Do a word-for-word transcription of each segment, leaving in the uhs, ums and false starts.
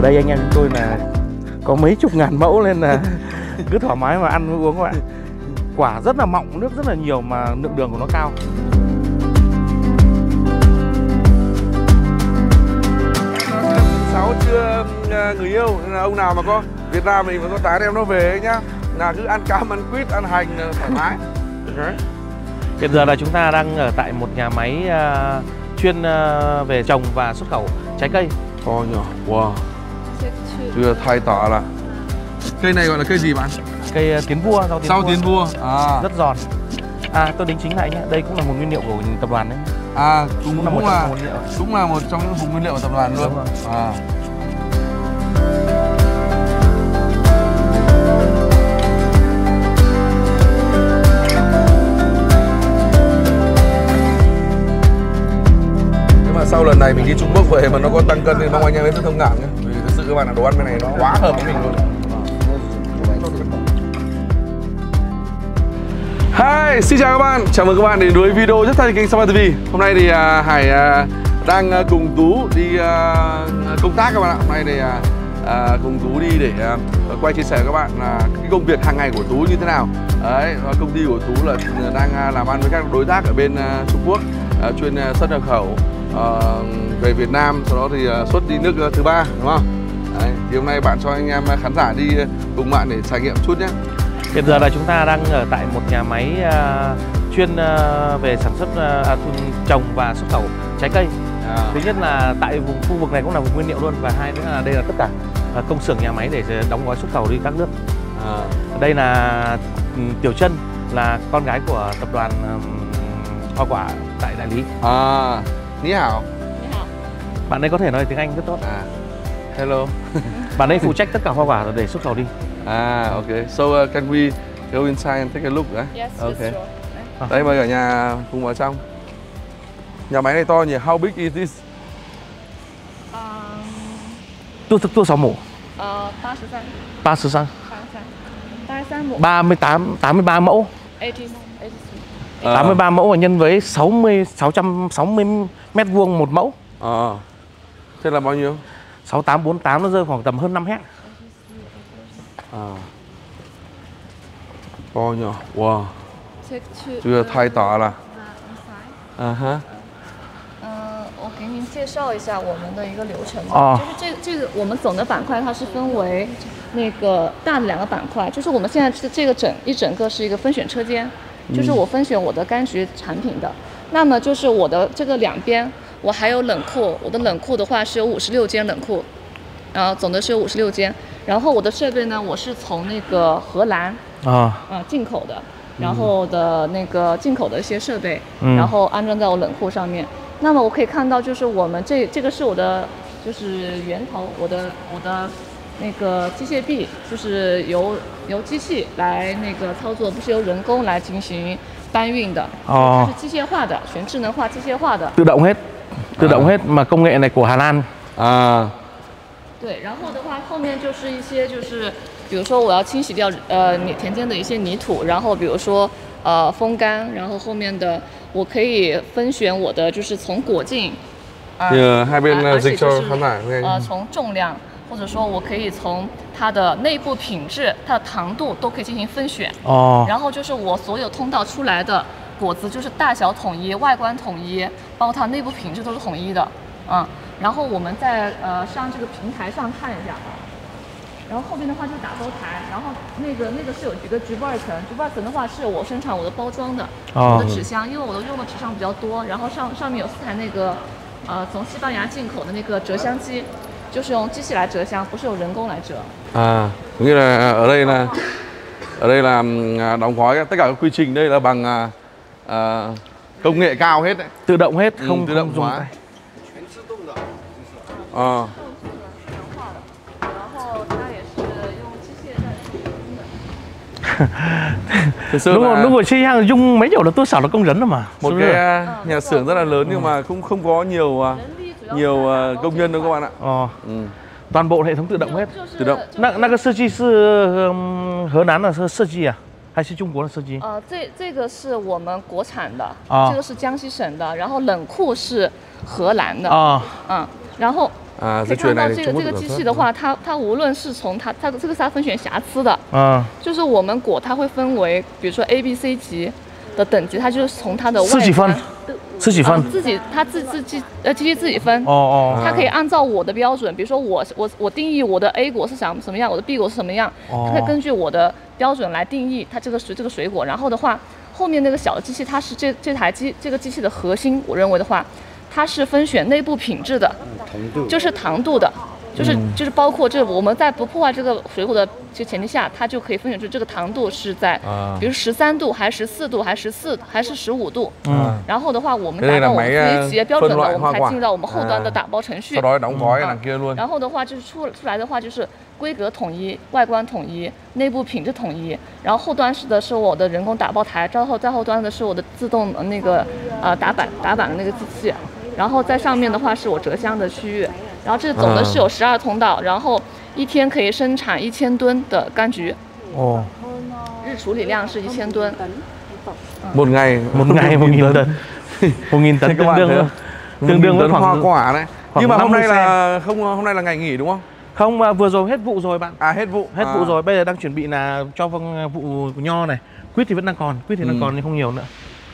Ở đây anh em chúng tôi là có mấy chục ngàn mẫu nên là cứ thoải mái mà ăn uống các bạn. Quả rất là mọng, nước rất là nhiều mà lượng đường của nó cao. Sáu chưa người yêu nên là ông nào mà có Việt Nam mình mà có tán em nó về ấy nhá, là cứ ăn cam, ăn quýt, ăn hành thoải mái. Okay. Hiện giờ là chúng ta đang ở tại một nhà máy uh, chuyên uh, về trồng và xuất khẩu trái cây. To nhỏ, wow. Chưa thay tỏ là cây này gọi là cây gì bạn? Cây uh, tiến vua, rau tiến Rau vua. tiến vua. À. Rất giòn. À, tôi đính chính lại nhé, đây cũng là một nguyên liệu của tập đoàn đấy. À, cũng, cũng, là, cũng, là, là cũng là một trong những vùng nguyên liệu của tập đoàn luôn. Đúng rồi. À. Nếu mà sau lần này mình đi Trung Quốc về mà nó có tăng cân thì mong anh em rất thông cảm nhé. Vì thực sự các bạn là đồ ăn bên này nó quá hợp với mình luôn. Hi, xin chào các bạn, chào mừng các bạn đến với video rất thay kênh Sapa ti vi. Hôm nay thì uh, Hải uh, đang uh, cùng Tú đi uh, công tác các bạn ạ. Hôm nay thì uh, uh, cùng Tú đi để uh, quay chia sẻ với các bạn là uh, cái công việc hàng ngày của Tú như thế nào. Đấy, công ty của Tú là đang uh, làm ăn với các đối tác ở bên uh, Trung Quốc, uh, chuyên uh, xuất nhập khẩu uh, về Việt Nam, sau đó thì uh, xuất đi nước uh, thứ ba, đúng không? Đấy, thì hôm nay bạn cho anh em khán giả đi cùng bạn để trải nghiệm chút nhé. Hiện giờ là chúng ta đang ở tại một nhà máy uh, chuyên uh, về sản xuất uh, trồng và xuất khẩu trái cây. À. Thứ nhất là tại vùng khu vực này cũng là vùng nguyên liệu luôn, và hai nữa là đây là tất cả uh, công xưởng nhà máy để đóng gói xuất khẩu đi các nước. À. Đây là um, Tiểu Trân, là con gái của tập đoàn um, hoa quả tại đại lý. À, Ní hảo. Bạn ấy có thể nói tiếng Anh rất tốt. À, hello. Bạn ấy phụ trách tất cả hoa quả để xuất khẩu đi. À, ok. So uh, can we go inside and take a look? Right? Yes, okay. sure. Đây mời cả nhà cùng vào trong. Nhà máy này to nhỉ? How big is this? Tôi tôi sáu mẫu. Ờ, ba mươi三. ba mươi sáu. ba mươi sáu mẫu. ba mươi tám, tám mươi ba mẫu. À. tám mươi ba mẫu và nhân với sáu mươi, sáu trăm sáu mươi mét vuông một mẫu. À. Thế là bao nhiêu? sáu tám bốn tám, nó rơi khoảng tầm hơn năm héc. À. To nhỏ, wow. Chưa thay tỏ là. À ha. 呃，我给您介绍一下我们的一个流程吧。 哦。 就是这这个我们总的板块它是分为那个大的两个板块，就是我们现在这这个整一整个是一个分选车间，就是我分选我的柑橘产品的。那么就是我的这个两边，我还有冷库，我的冷库的话是有五十六间冷库，然后总的是有五十六间。然后我的设备呢，我是从那个荷兰啊啊进口的。 然后的那个进口的一些设备，嗯、然后安装在我冷库上面。那么我可以看到，就是我们这这个是我的就是源头，我的我的那个机械臂，就是由由机器来那个操作，不是由人工来进行搬运的，哦、它是机械化的，全智能化、机械化的。 tự động hết, tự động hết mà công nghệ này của Hà Lan. À. 对，然后的话，后面就是一些就是。 比如说我要清洗掉呃田间的一些泥土，然后比如说呃风干，然后后面的我可以分选我的就是从果径， 呃，而且就是呃从重量，或者说我可以从它的内部品质、它的糖度都可以进行分选。哦。然后就是我所有通道出来的果子就是大小统一、外观统一，包括它内部品质都是统一的，嗯。然后我们在呃上这个平台上看一下。 然后后边的话就是打包台，然后那个那个是有几个局部二层，局部二层的话是我生产我的包装的，哦、我的纸箱，因为我都用的纸箱比较多，然后上上面有四台那个，呃，从西班牙进口的那个折箱机，就是用机器来折箱，不是用人工来折。À, nghĩa là ở đây là ở đây là đóng gói tất cả các quy trình đây là bằng uh, công nghệ cao hết đấy, tự động hết, không, ừ, tự động không hóa. À. 如果如果这样用没有了多少的工人了嘛？ Một cái nhà xưởng rất là lớn nhưng mà cũng không có nhiều nhiều công nhân đâu các bạn ạ. Ờ. Ừ. Toàn bộ hệ thống tự động hết. Tự động. 那那个设计是河南的设计啊，还是中国的设计？ 呃，这这个是我们国产的，这个是江西省的，然后冷库是荷兰的。啊。嗯，然后啊，这看到这个这个机器的话，它它无论是从它它这个是它分选瑕疵的啊，就是我们果它会分为，比如说 A B C 级的等级，它就是从它的外自己分，自己分， 啊、自己它自自己呃机器自己分哦哦，它可以按照我的标准，比如说我我我定义我的 A 果是什什么样，我的 B 果是什么样，哦、它可以根据我的标准来定义它这个水这个水果，然后的话，后面那个小的机器，它是这这台机这个机器的核心，我认为的话。它是分选内部品质的，就是糖度的，就是就是包括这我们在不破坏这个水果的这前提下，它就可以分选出这个糖度是在，比如十三度还是十四度还是十四还是十五度，嗯，然后的话我们达到我们自己企业标准的，我们才进入到我们后端的打包程序。然后的话就是出出来的话就是规格统一、外观统一、内部品质统一，然后后端是的是我的人工打包台，然后在后端的是我的自动那个呃打板打板的那个机器。然后在上面的话是我折箱的区域，然后这总的是有十二通道，然后一天可以生产一千吨的柑橘。哦，日处理量是一千吨。 một ngày một ngày một nghìn tấn, một nghìn tấn tương đương tương đương với hoa quả đấy. Nhưng mà hôm nay là không hôm nay là ngày nghỉ đúng không? Không, vừa rồi hết vụ rồi bạn. À hết vụ. Hết vụ rồi, bây giờ đang chuẩn bị là cho vụ nho này. Quýt thì vẫn đang còn, quýt thì đang còn nhưng không nhiều nữa.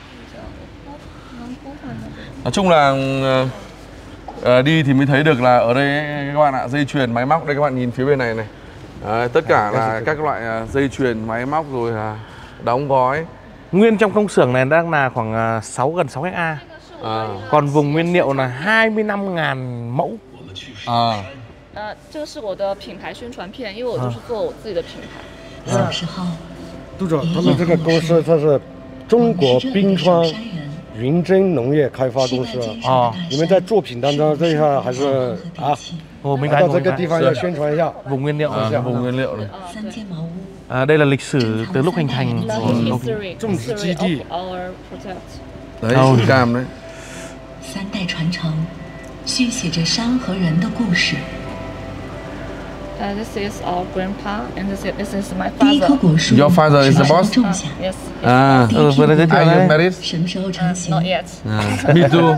Nói chung là uh, đi thì mới thấy được là ở đây các bạn ạ, dây chuyền máy móc đây các bạn nhìn phía bên này này. Đấy, tất cả là các loại dây chuyền máy móc rồi là đóng gói. Nguyên trong công xưởng này đang là khoảng sáu gần sáu ha. À. Còn vùng nguyên liệu là hai mươi lăm nghìn mẫu. À. 呃，这个是我的品牌宣传片，因为我就是做我自己的品牌。 小时候， 杜总，他们这个公司它是中国冰川云臻农业开发公司啊。你们在作品当中这一下还是啊， 我们到这个地方要宣传一下 vùng nguyên liệu, à, vùng nguyên liệu này. À, đây là lịch sử từ lúc hình thành của 种植基地。 đấy, cam đấy. 三代传承，续写着山和人的故事。 Uh, this is our grandpa, and this is, this is my father. Your father is the boss? Uh, yes. À, ừ, vừa giới thiệu Are you married? Uh, not yet. À, me too.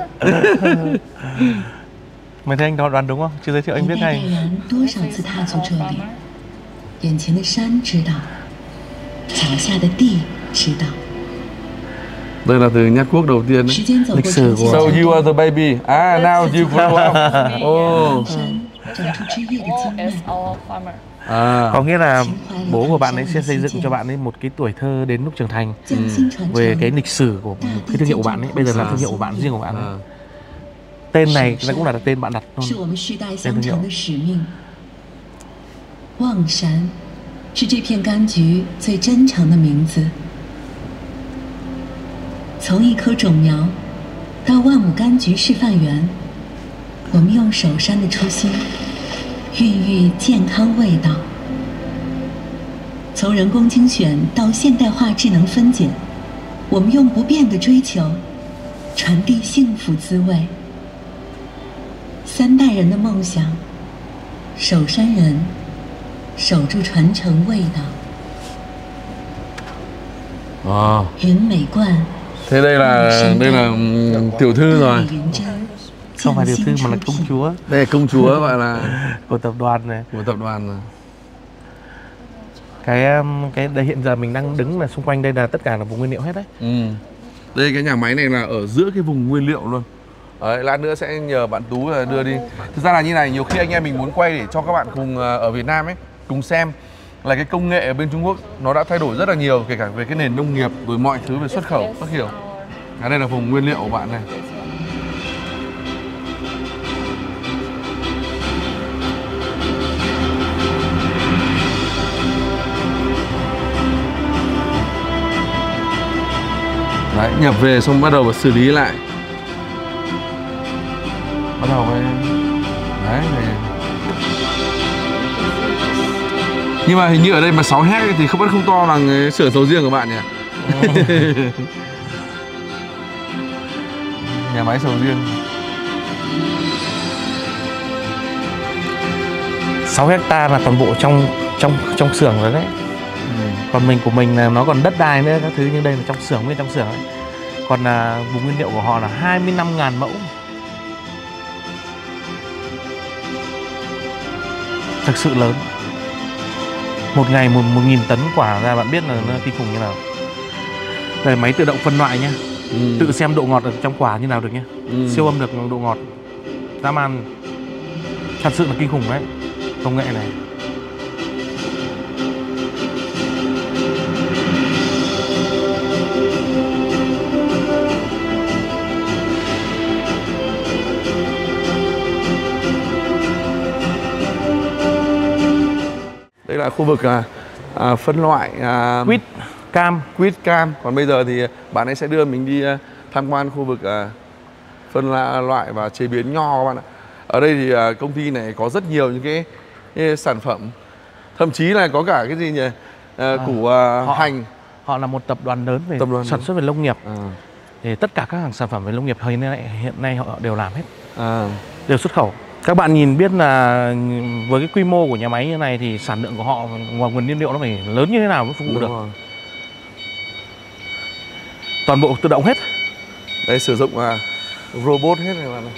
Mày thấy anh đó đoán đúng không? Chưa giới thiệu anh biết ngay. 多少次踏足这里，眼前的山知道，脚下的地知道。 Đây là từ Nhát Quốc đầu tiên đấy. Lịch sử của. So you are the baby. Ah, now you grow up. Oh. À. Có nghĩa là bố của bạn ấy sẽ xây dựng cho bạn ấy một cái tuổi thơ đến lúc trưởng thành ừ. về cái lịch sử của cái thương hiệu của bạn ấy. Bây giờ là thương hiệu của bạn riêng của bạn ấy. À. Tên này nó cũng là tên bạn đặt luôn. Tên thương hiệu. 望山是这片柑橘最真诚的名字。从一棵种苗到万亩柑橘示范园，我们用首山的初心孕育健康味道。从人工精选到现代化智能分拣，我们用不变的追求传递幸福滋味。三代人的梦想，首山人守住传承味道。 À. 云美冠。 Thế đây là đây là tiểu thư rồi. Không phải tiểu thư mà là công chúa. Đây là công chúa gọi là của tập đoàn này. Của tập đoàn này. Cái cái đây hiện giờ mình đang đứng là xung quanh đây là tất cả là vùng nguyên liệu hết đấy. Ừ. Đây cái nhà máy này là ở giữa cái vùng nguyên liệu luôn. Đấy, lát nữa sẽ nhờ bạn Tú là đưa đi. Thực ra là như này, nhiều khi anh em mình muốn quay để cho các bạn cùng ở Việt Nam ấy cùng xem là cái công nghệ ở bên Trung Quốc nó đã thay đổi rất là nhiều, kể cả về cái nền nông nghiệp rồi mọi thứ về xuất khẩu các kiểu. À, đây là vùng nguyên liệu của bạn này. Đấy, nhập về xong bắt đầu phải xử lý lại. Bắt đầu với đấy này. Nhưng mà hình như ở đây mà sáu héc thì không vẫn không to bằng cái xưởng sầu riêng của bạn nhỉ? Nhà máy sầu riêng. sáu hecta là toàn bộ trong trong trong xưởng rồi đấy. Ừ. Còn mình của mình là nó còn đất đai nữa các thứ, nhưng đây là trong xưởng, bên trong xưởng ấy. Còn là vùng nguyên liệu của họ là hai mươi lăm nghìn mẫu. thực sự lớn. Một ngày một, một nghìn tấn quả ra, bạn biết là nó kinh khủng như nào. Đây máy tự động phân loại nhá, ừ. tự xem độ ngọt ở trong quả như nào được nhá, ừ. siêu âm được độ ngọt, dám ăn. Thật sự là kinh khủng đấy, công nghệ này. Đây là khu vực à, à, phân loại à, quýt cam. Quýt cam. Còn bây giờ thì bạn ấy sẽ đưa mình đi à, tham quan khu vực à, phân loại và chế biến nho các bạn ạ. Ở đây thì à, công ty này có rất nhiều những cái, cái sản phẩm, thậm chí là có cả cái gì nhỉ, à, à, củ à, họ, hành. Họ là một tập đoàn lớn về tập đoàn sản lớn. xuất về nông nghiệp. À. Thì tất cả các hàng sản phẩm về nông nghiệp hiện nay, hiện nay họ đều làm hết, à. đều xuất khẩu. Các bạn nhìn biết là với cái quy mô của nhà máy như này thì sản lượng của họ ngoài nguồn nguyên liệu nó phải lớn như thế nào mới phục vụ được. Rồi. Toàn bộ tự động hết. Đây sử dụng à, robot hết này bạn này.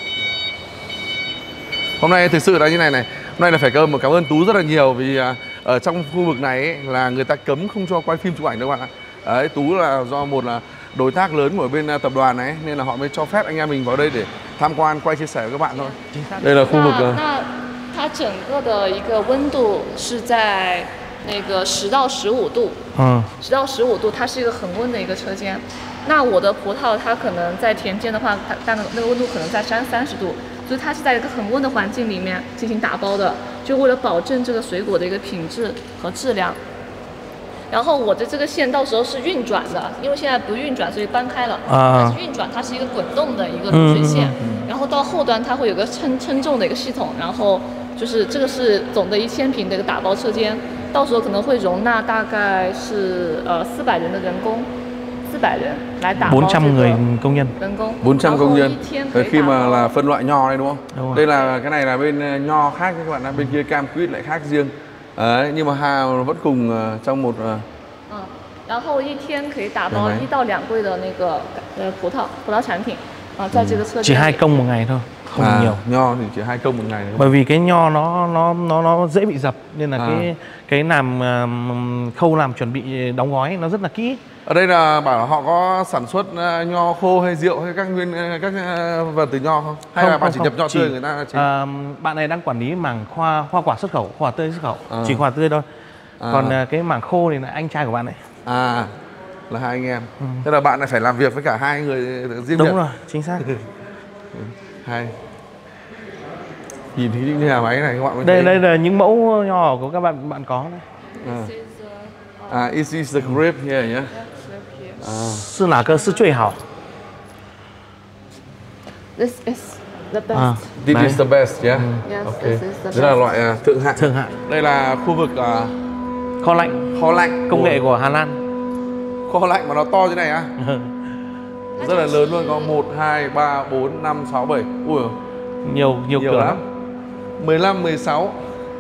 Hôm nay thực sự là như này này, hôm nay là phải cảm cảm ơn Tú rất là nhiều vì à, ở trong khu vực này ấy, là người ta cấm không cho quay phim chụp ảnh đâu bạn ạ. Đấy, Tú là do một là đối tác lớn của bên tập đoàn này nên là họ mới cho phép anh em mình vào đây để tham quan, quay chia sẻ với các bạn thôi. Đây là khu vực. 那它整个的一个温度是在那个十到十五度，嗯，十到十五度，它是一个恒温的一个车间。那我的葡萄它可能在田间的话，它但那个温度可能在三三十度，所以它是在一个恒温的环境里面进行打包的，就为了保证这个水果的一个品质和质量。然后我的这个线到时候是运转的，因为现在不运转，所以搬开了。啊。但是运转它是一个滚动的一个流水线，嗯嗯、然后到后端它会有个称称重的一个系统，然后就是这个是总的一千平的一个打包车間，到時候可能會容納大概是呃四百人的人工，四百人來打包。 bốn trăm người công nhân. 人工。 bốn trăm công nhân. Khi mà là phân loại nho này đúng không? Đúng. Đây là cái này là bên nho khác các bạn ạ, bên kia cam quýt lại khác riêng. Đấy, nhưng mà Hà vẫn cùng uh, trong một. Uh... 嗯，然後一天可以打包一到兩櫃的那個呃葡萄葡萄產品啊，在這個車間。 Chỉ hai công một ngày thôi. Không à, nhiều. Nho thì chỉ hai công một ngày. Bởi vì cái nho nó nó nó nó dễ bị dập nên là à. cái cái làm uh, khâu làm chuẩn bị đóng gói nó rất là kỹ. Ở đây là bảo họ có sản xuất uh, nho khô hay rượu hay các nguyên uh, các uh, vật từ nho không? Hay không, là bạn không, chỉ nhập nho tươi người ta chỉ... uh, bạn này đang quản lý mảng khoa hoa quả xuất khẩu, hoa tươi xuất khẩu, à. chỉ hoa tươi thôi. À. Còn uh, cái mảng khô thì là anh trai của bạn này. À, là hai anh em. Ừ. Thế là bạn lại phải làm việc với cả hai người riêng biệt. Đúng rồi, chính xác. Hai. Nhìn thấy những nhà máy này các bạn mới đây thấy. Đây là những mẫu nhỏ của các bạn bạn có này. À, uh, this is the grape here, yeah. 是哪个是最好 This is the best. À, this is the best, yeah. Yes, okay. This is the best. Đây là loại uh, thượng hạng. Thượng hạng. Đây là khu vực uh, kho lạnh. Kho lạnh. Công nghệ của Hà Lan. Kho lạnh mà nó to như này á? Rất là lớn luôn, có một, hai, ba, bốn, năm, sáu, bảy. Ui, nhiều nhiều, nhiều cửa lắm. mười lăm, mười sáu.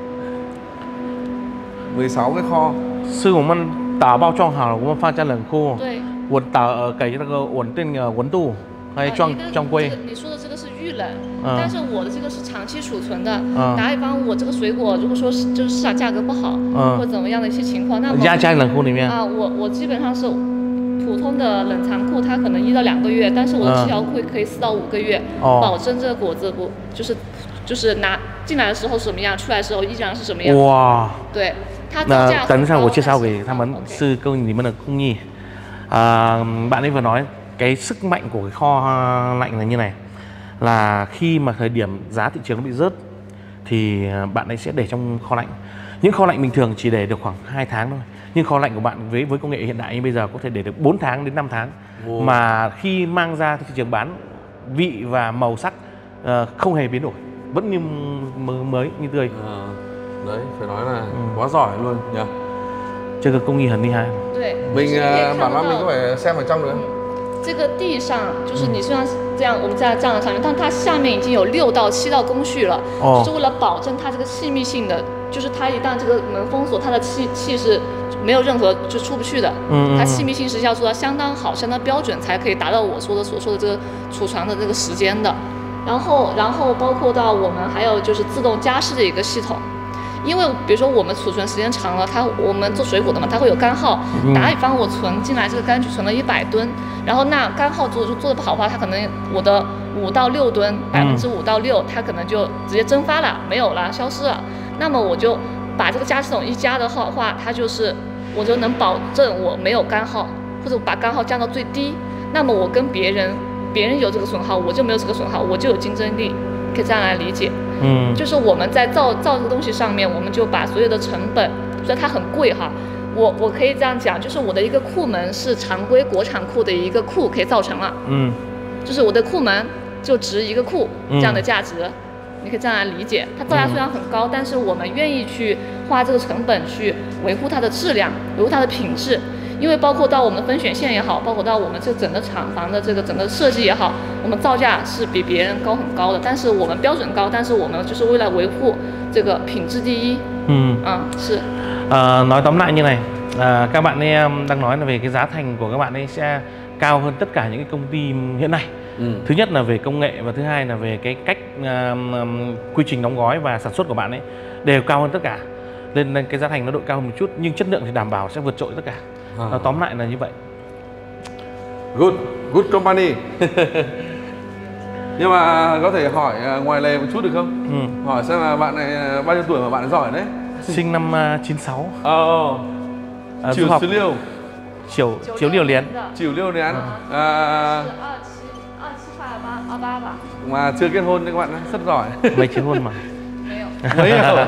mười sáu cái kho. 是我们打包装好了，我们放在冷库。 对。 我打呃给那个稳定的温度，还装装柜。 你说的这个是预冷，但是我的这个是长期储存的。打比方，我这个水果如果说是就是市场价格不好，或者怎么样的一些情况，那么压在冷库里面啊，我我基本上是普通的冷藏库，它可能一到两个月，但是我的期货库可以四到五个月，保证这个果子不就是就是拿进来的时候什么样，出来的时候依然是什么样。 哇！ 对，它造价。等一下我介紹給他們是跟你們的工藝。À, bạn ấy vừa nói cái sức mạnh của cái kho lạnh là như này, là khi mà thời điểm giá thị trường nó bị rớt thì bạn ấy sẽ để trong kho lạnh. Những kho lạnh bình thường chỉ để được khoảng hai tháng thôi, nhưng kho lạnh của bạn với với công nghệ hiện đại như bây giờ có thể để được bốn tháng đến năm tháng. Wow. Mà khi mang ra thị trường bán, vị và màu sắc uh, không hề biến đổi, vẫn như mới như tươi. À, đấy phải nói là ừ. quá giỏi luôn nhỉ. Cái công nghệ rất厲害。 对。 mình bảo là mình có phải xem ở trong nữa。 这个地上就是你虽然这样，我们在这样的上面，但它下面已经有六到七道工序了，就是为了保证它这个气密性的，就是它一旦这个门封锁，它的气气是没有任何就出不去的。嗯。它气密性是要做到相当好、相当标准，才可以达到我说的所说的这个储藏的这个时间的。然后，然后包括到我们还有就是自动加湿的一个系统。 因为比如说我们储存时间长了，它我们做水果的嘛，它会有干耗。打比方，我存进来这个柑橘存了一百吨，然后那干耗做做的不好的话，它可能我的五到六吨，百分之五到六，它可能就直接蒸发了，没有了，消失了。那么我就把这个加湿桶一加的话，它就是我就能保证我没有干耗，或者把干耗降到最低。那么我跟别人，别人有这个损耗，我就没有这个损耗，我就有竞争力，可以这样来理解。嗯，就是我们在造造这个东西上面，我们就把所有的成本，虽然它很贵哈，我我可以这样讲，就是我的一个库门是常规国产库的一个库可以造成了。嗯，就是我的库门就值一个库这样的价值。嗯，你可以这样来理解，它造价虽然很高，但是我们愿意去花这个成本去维护它的质量，维护它的品质，因为包括到我们分选线也好，包括到我们这整个厂房的这个整个设计也好，我们造价是比别人高很高的，但是我们标准高，但是我们就是为了维护这个品质第一. Ừ. À, à, nói tóm lại như này, à, các bạn ấy đang nói là về cái giá thành của các bạn ấy sẽ cao hơn tất cả những cái công ty hiện nay. Ừ. Thứ nhất là về công nghệ và thứ hai là về cái cách uh, um, quy trình đóng gói và sản xuất của bạn ấy đều cao hơn tất cả, nên cái giá thành nó độ cao hơn một chút nhưng chất lượng thì đảm bảo sẽ vượt trội tất cả. À. Nó tóm lại là như vậy. Good, good company. Nhưng mà có thể hỏi ngoài lề một chút được không? Ừ. Hỏi xem là bạn này bao nhiêu tuổi mà bạn ấy giỏi đấy? Sinh năm uh, chín sáu. Ờ. À, Chiều xứ liêu. Chiều chiều liêu liến. Chiều liêu liến. À. Mà chưa kết hôn đấy các bạn ấy, rất giỏi. Mấy kết hôn mà. Mấy rồi.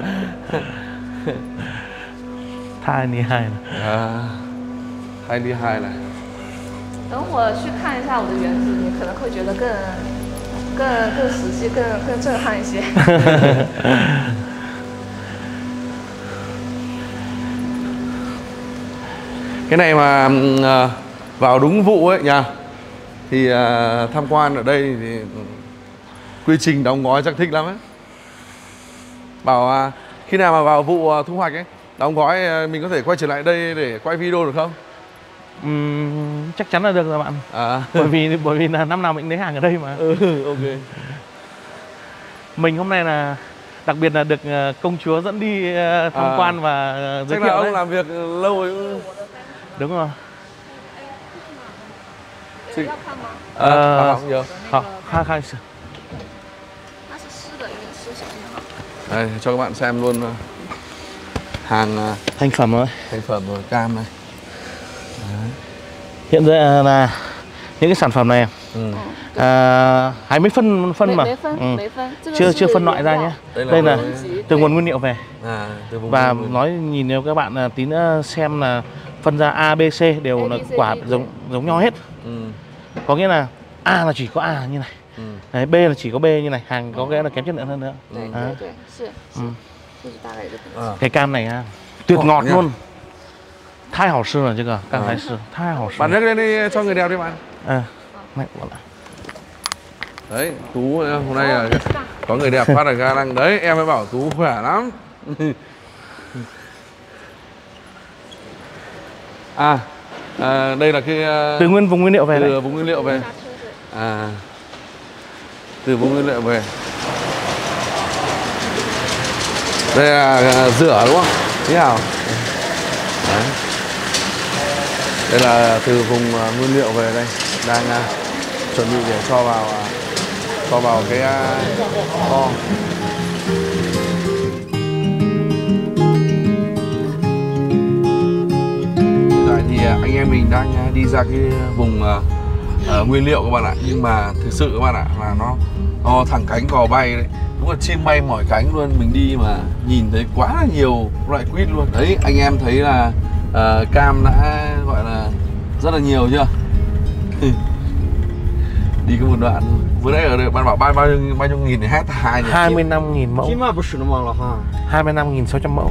Thai đi hai này. À. Thai đi hai này. 等我去看一下我的园子，你可能会觉得更、更、更实际、更、更震撼一些。 Cái này mà uh, vào đúng vụ ấy nhỉ, thì uh, tham quan ở đây thì quy trình đóng gói chắc thích lắm ấy. Bảo uh, khi nào mà vào vụ uh, thu hoạch ấy, đóng gói uh, mình có thể quay trở lại đây để quay video được không? Uhm, chắc chắn là được rồi bạn. À. Bởi vì bởi vì là năm nào mình lấy hàng ở đây mà. Ừ, ok. Mình hôm nay là đặc biệt là được công chúa dẫn đi tham à. quan và giới chắc thiệu là ông đấy. Làm việc lâu rồi. Đúng rồi. Chị... À, à, không nhớ. Hả? Khai khai sự. Đây, cho các bạn xem luôn hàng thành phẩm rồi. Thành phẩm rồi, cam này. Đấy. Hiện giờ là những cái sản phẩm này ừ. à, hay mấy phân phân mà phân, ừ. phân. chưa chưa phân loại ra nhé. Đây là, Đây là từ nguồn nguyên liệu về à, từ và nguyên nói nhìn nếu các bạn tí nữa xem là phân ra A, B, C đều là quả giống giống nhau hết. Ừ. Có nghĩa là A là chỉ có A như này, ừ. Đấy, B là chỉ có B như này, hàng có nghĩa là kém chất lượng hơn nữa. Ừ. À. Ừ. À. Cái cam này tuyệt Ồ, ngọt nha. Luôn. Thái hảo sư rồi chứ cơ, cam thái sư, thái hảo sư. Bạn nhắc lên đi cho người đeo đi bạn. À, này bọn lại. Đấy, Tú hôm nay là có người đẹp phát ở ga lăng đấy, em mới bảo Tú khỏe lắm. À, à, đây là cái từ nguyên vùng nguyên liệu về từ đấy. vùng nguyên liệu về. À, từ vùng nguyên liệu về. Đây là rửa đúng không? Thế nào? Đấy. Đây là từ vùng nguyên liệu về đây, đang uh, chuẩn bị để cho vào uh, cho vào cái uh, kho. Hiện tại thì uh, anh em mình đang uh, đi ra cái vùng uh, uh, nguyên liệu các bạn ạ, nhưng mà thực sự các bạn ạ là nó nó thẳng cánh cò bay đấy. Đúng là chim bay mỏi cánh luôn, mình đi mà nhìn thấy quá là nhiều loại quýt luôn. Đấy, anh em thấy là uh, cam đã gọi là rất là nhiều chưa? Đi có một đoạn vừa nãy ở đây bạn bảo bao bao nhiêu bao nhiêu nghìn để hecta hai hai mươi lăm nghìn mẫu. hai mươi lăm nghìn sáu trăm mẫu.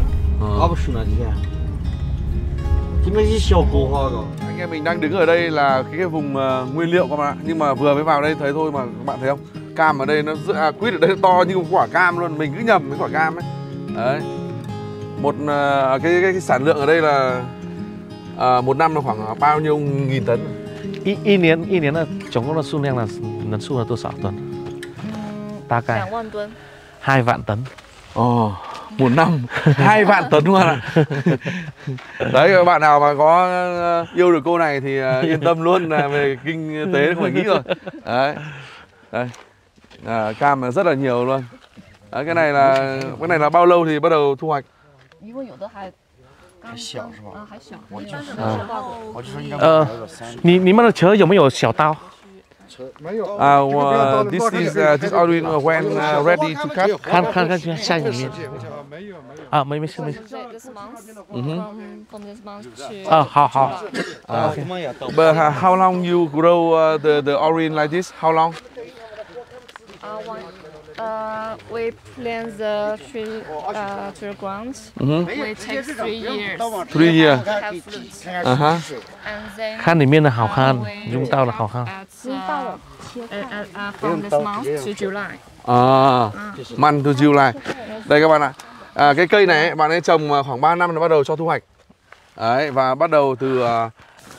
Anh em mình đang đứng ở đây là cái, cái vùng uh, nguyên liệu các bạn ạ, nhưng mà vừa mới vào đây thấy thôi mà các bạn thấy không? Cam ở đây nó à, quýt ở đây to như quả cam luôn, mình cứ nhầm với quả cam ấy. Đấy. Một uh, cái, cái, cái sản lượng ở đây là uh, một năm là khoảng bao nhiêu nghìn tấn? Y y niên y niên là tổng cộng là số lượng là lần số là toa sáu tấn. Ta cái hai vạn tấn. Ồ, một năm hai vạn tấn luôn ạ. Đấy, các bạn nào mà có yêu được cô này thì yên tâm luôn là về kinh tế không phải nghĩ rồi. Đấy, đây à, cam rất là nhiều luôn. Đấy, cái này là cái này là bao lâu thì bắt đầu thu hoạch? 还小是吧？啊，还小。 我就我就说应该呃，你你们的车有没有小刀？ 没有。 啊，我 this is uh, this orange when uh, ready to cut。 看看看下一面。 没有没有。 啊，没没事没事。 嗯哼。From this month to。 啊，好好。 啊 ，But how long you grow uh, the the orange like this? How long? Uh, one. Uh, we plant the tree uh, to the ground. Mm-hmm. We take three years. Three years. To have fruits. Uh huh. And then. Khan里面的好看，用到的好看。 At, uh, at, uh, from this month to July. À, month to July. Đây các bạn ạ. À, cái cây này bạn ấy trồng khoảng ba năm là bắt đầu cho thu hoạch. Đấy, và bắt đầu từ uh,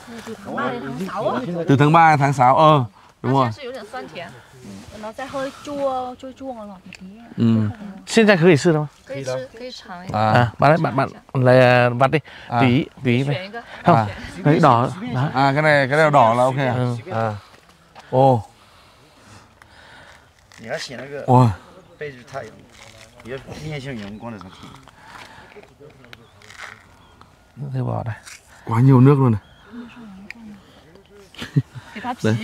từ tháng ba đến tháng sáu. Ờ, đúng rồi. Nó sẽ hơi chua, chua chua ngọt ngọt một tí. Ừ. 现在可以吃了吗？ 可以吃，可以尝一下。 À, bạn bạn bạn là bạn đi, tùy tùy về. Không, cái đỏ. Đó. À, cái này cái này đỏ là ok à? Ừ. À. Ồ. 你要写那个 Ôi. 背着太阳，也面向阳光的上去。 Thế bỏ đây. Quá nhiều nước luôn này. Đấy.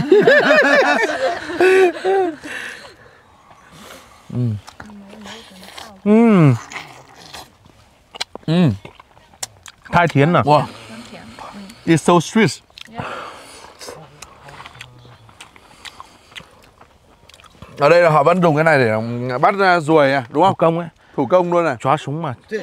Ừ. Ừ. Ừ. Thái thiến à? Wow. It's so sweet. Ở đây là họ vẫn dùng cái này để bắt ruồi à, đúng không? Thủ công ấy. Thủ công luôn này. Chóa súng mà. Ừ.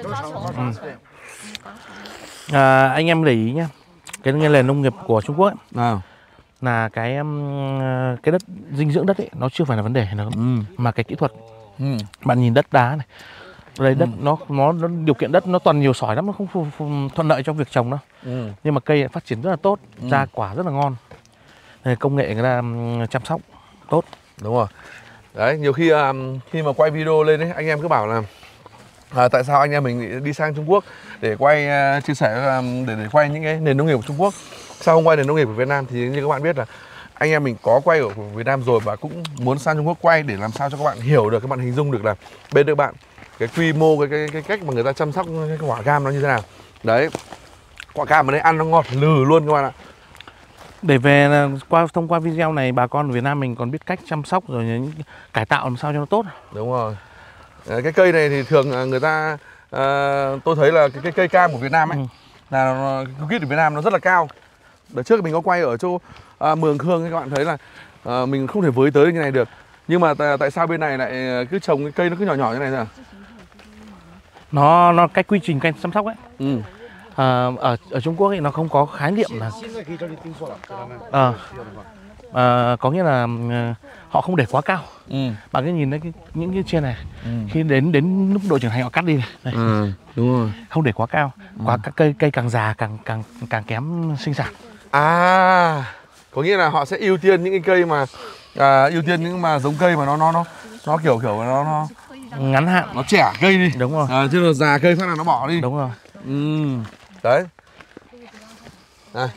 À, anh em để ý nhá. Cái nền nông nghiệp của Trung Quốc ấy, À. là cái cái đất dinh dưỡng đất ấy nó chưa phải là vấn đề nó Ừ. mà cái kỹ thuật. Ừ. Bạn nhìn đất đá này. Đây đất Ừ. nó, nó nó điều kiện đất nó toàn nhiều sỏi lắm, nó không phù, phù, thuận lợi cho việc trồng đâu. Ừ. Nhưng mà cây phát triển rất là tốt, Ừ. ra quả rất là ngon. Đây, công nghệ người ta chăm sóc tốt. Đúng rồi. Đấy, nhiều khi um, khi mà quay video lên ấy, anh em cứ bảo là à, tại sao anh em mình đi sang Trung Quốc để quay uh, chia sẻ um, để để quay những cái nền nông nghiệp của Trung Quốc, sao không quay nền nông nghiệp của Việt Nam? Thì như các bạn biết là anh em mình có quay ở Việt Nam rồi và cũng muốn sang Trung Quốc quay để làm sao cho các bạn hiểu được, các bạn hình dung được là bên nước bạn cái quy mô, cái cái, cái cách mà người ta chăm sóc cái quả cam nó như thế nào. Đấy, quả cam ở đây ăn nó ngọt lừ luôn các bạn ạ. Để về qua thông qua video này bà con ở Việt Nam mình còn biết cách chăm sóc rồi những cải tạo làm sao cho nó tốt. Đúng rồi. Cái cây này thì thường người ta uh, tôi thấy là cái, cái cây cam của Việt Nam ấy, ừ. là quýt ở Việt Nam nó rất là cao. Đợt trước mình có quay ở chỗ uh, Mường Khương ấy, các bạn thấy là uh, mình không thể với tới như này được. Nhưng mà tại sao bên này lại cứ trồng cái cây nó cứ nhỏ nhỏ như này thôi à? Nó nó cách quy trình cách chăm sóc ấy. Ừ. À, ở ở Trung Quốc ấy nó không có khái niệm là à, à, có nghĩa là uh, họ không để quá cao. Ừ. Bạn cứ nhìn thấy cái, những cái trên này, ừ. khi đến đến lúc độ trưởng thành họ cắt đi này. Đây. À, đúng rồi. Không để quá cao, ừ. quá các cây cây càng già càng càng càng kém sinh sản. À, có nghĩa là họ sẽ ưu tiên những cái cây mà à, ưu tiên những mà giống cây mà nó nó nó nó kiểu kiểu nó nó ngắn hạn, nó trẻ cây đi. Đúng rồi. À, chứ là già cây phát là nó bỏ đi. Đúng rồi. Ừ. Đấy. Này.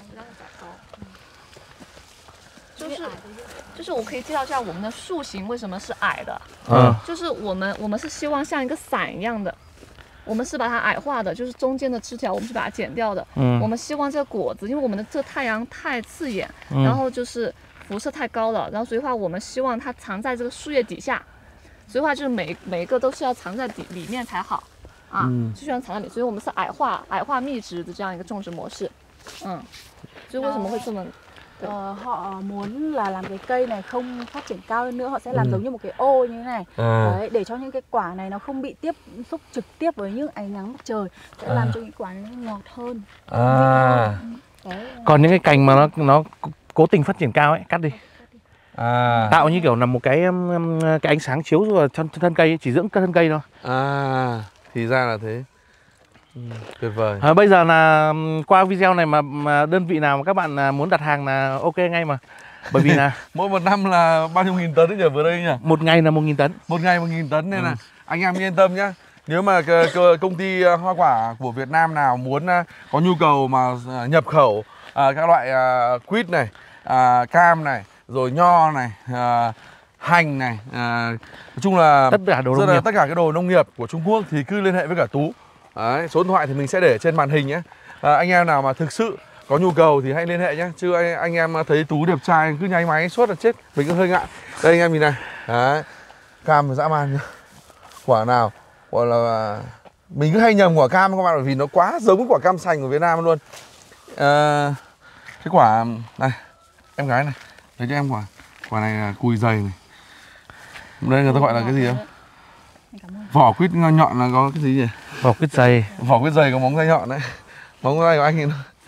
就是我可以介绍一下我们的树形为什么是矮的。 嗯， 就是我们我们是希望像一个伞一样的，我们是把它矮化的，就是中间的枝条我们是把它剪掉的。嗯，我们希望这个果子，因为我们的这个太阳太刺眼，嗯、然后就是辐射太高了，然后所以话我们希望它藏在这个树叶底下，所以话就是每每一个都是要藏在底里面才好啊，嗯、就希望藏在里，所以我们是矮化矮化密植的这样一个种植模式。嗯，所以为什么会这么？ Ờ, họ muốn là làm cái cây này không phát triển cao hơn nữa, họ sẽ làm ừ. giống như một cái ô như thế này. À. Đấy, để cho những cái quả này nó không bị tiếp xúc trực tiếp với những ánh nắng mặt trời, sẽ à. làm cho những quả nó ngọt hơn. À. Đấy. Còn những cái cành mà nó nó cố tình phát triển cao ấy, cắt đi. À. Tạo như kiểu là một cái cái ánh sáng chiếu vào thân thân cây ấy, chỉ dưỡng thân cây thôi. À, thì ra là thế. Ừ, tuyệt vời. À, bây giờ là qua video này mà, mà đơn vị nào mà các bạn muốn đặt hàng là ok ngay mà. Bởi vì là mỗi một năm là bao nhiêu nghìn tấn đấy nhỉ, vừa đây nhỉ? Một ngày là một nghìn tấn. Một ngày một nghìn tấn nên ừ. là anh em yên tâm nhá. Nếu mà công ty hoa quả của Việt Nam nào muốn có nhu cầu mà nhập khẩu à, các loại à, quýt này, à, cam này, rồi nho này, à, hành này, à, nói chung là tất cả đồ nông là nghiệp. tất cả cái đồ nông nghiệp của Trung Quốc thì cứ liên hệ với cả Tú. Đấy, số điện thoại thì mình sẽ để trên màn hình nhé. À, anh em nào mà thực sự có nhu cầu thì hãy liên hệ nhé. Chứ anh, anh em thấy Tú đẹp trai cứ nháy máy suốt là chết, mình cũng hơi ngại. Đây anh em nhìn này, đấy, cam dã man nhá. Quả nào gọi là mình cứ hay nhầm quả cam các bạn, bởi vì nó quá giống quả cam sành của Việt Nam luôn. À, cái quả này, em gái này, lấy cho em quả. Quả này là cùi dày này. Đây người ta gọi là cái gì không? Vỏ quýt nhọn là có cái gì nhỉ? Vỏ quýt dày. Vỏ quýt dày có móng tay nhọn đấy. Móng tay của anh ấy.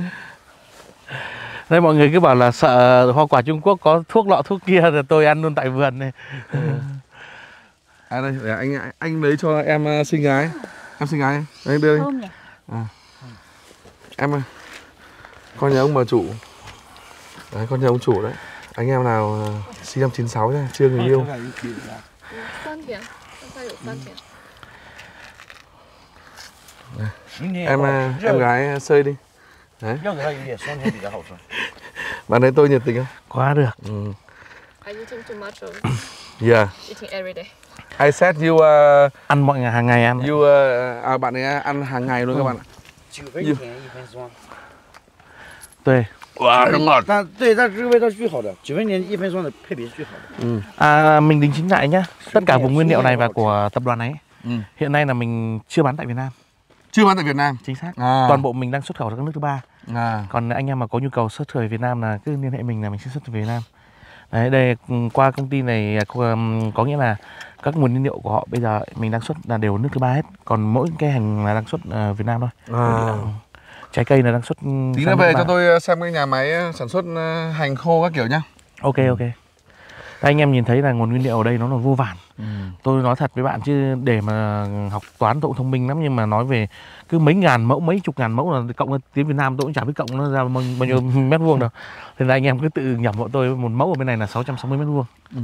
Đây mọi người cứ bảo là sợ hoa quả Trung Quốc có thuốc lọ thuốc kia thì tôi ăn luôn tại vườn này. Ừ. À đây, để anh anh lấy cho em xinh gái. Em xinh gái. Đây đưa đi. À. Em ơi. Con nhà ông bà chủ. Đấy, con nhà ông chủ đấy. Anh em nào sinh năm chín sáu nha, chưa người yêu. Em em gái sơi đi. Đấy. Bạn thấy tôi nhiệt tình không? Quá được. Ừ. I eating tomato. Yeah. Eating every day. I said you uh, ăn mọi ngày hàng ngày ăn. You uh, à, bạn ấy ăn hàng ngày luôn ừ. Các bạn ạ. Tươi. Wow, nó ngọt. 但对，但这个味道是最好的，九分甜一分酸的配比是最好的。 Ừ. À, mình đính chính lại nhá. Tất cả vùng nguyên liệu này và của tập đoàn này ừ. hiện nay là mình chưa bán tại Việt Nam. Chưa bán tại Việt Nam. Chính xác. À. Toàn bộ mình đang xuất khẩu ra các nước thứ ba. À. Còn anh em mà có nhu cầu xuất khẩu về Việt Nam là cứ liên hệ mình là mình sẽ xuất về Việt Nam. Đấy, đây qua công ty này có nghĩa là các nguồn nguyên liệu của họ bây giờ mình đang xuất là đều nước thứ ba hết. Còn mỗi cái hành là đang xuất uh, Việt Nam thôi. À. Trái cây là đang xuất. Tí nữa về cho tôi xem cái nhà máy sản xuất hành khô các kiểu nhá. Ok ok. Đây, anh em nhìn thấy là nguồn nguyên liệu ở đây nó là vô vàn. Ừ. Tôi nói thật với bạn chứ để mà học toán tôi cũng thông minh lắm, nhưng mà nói về cứ mấy ngàn mẫu, mấy chục ngàn mẫu là cộng tiếng Việt Nam tôi cũng chả biết cộng nó ra bao nhiêu mét vuông đâu. Thế là anh em cứ tự nhẩm bọn tôi, một mẫu ở bên này là sáu trăm sáu mươi mét vuông. Ừ.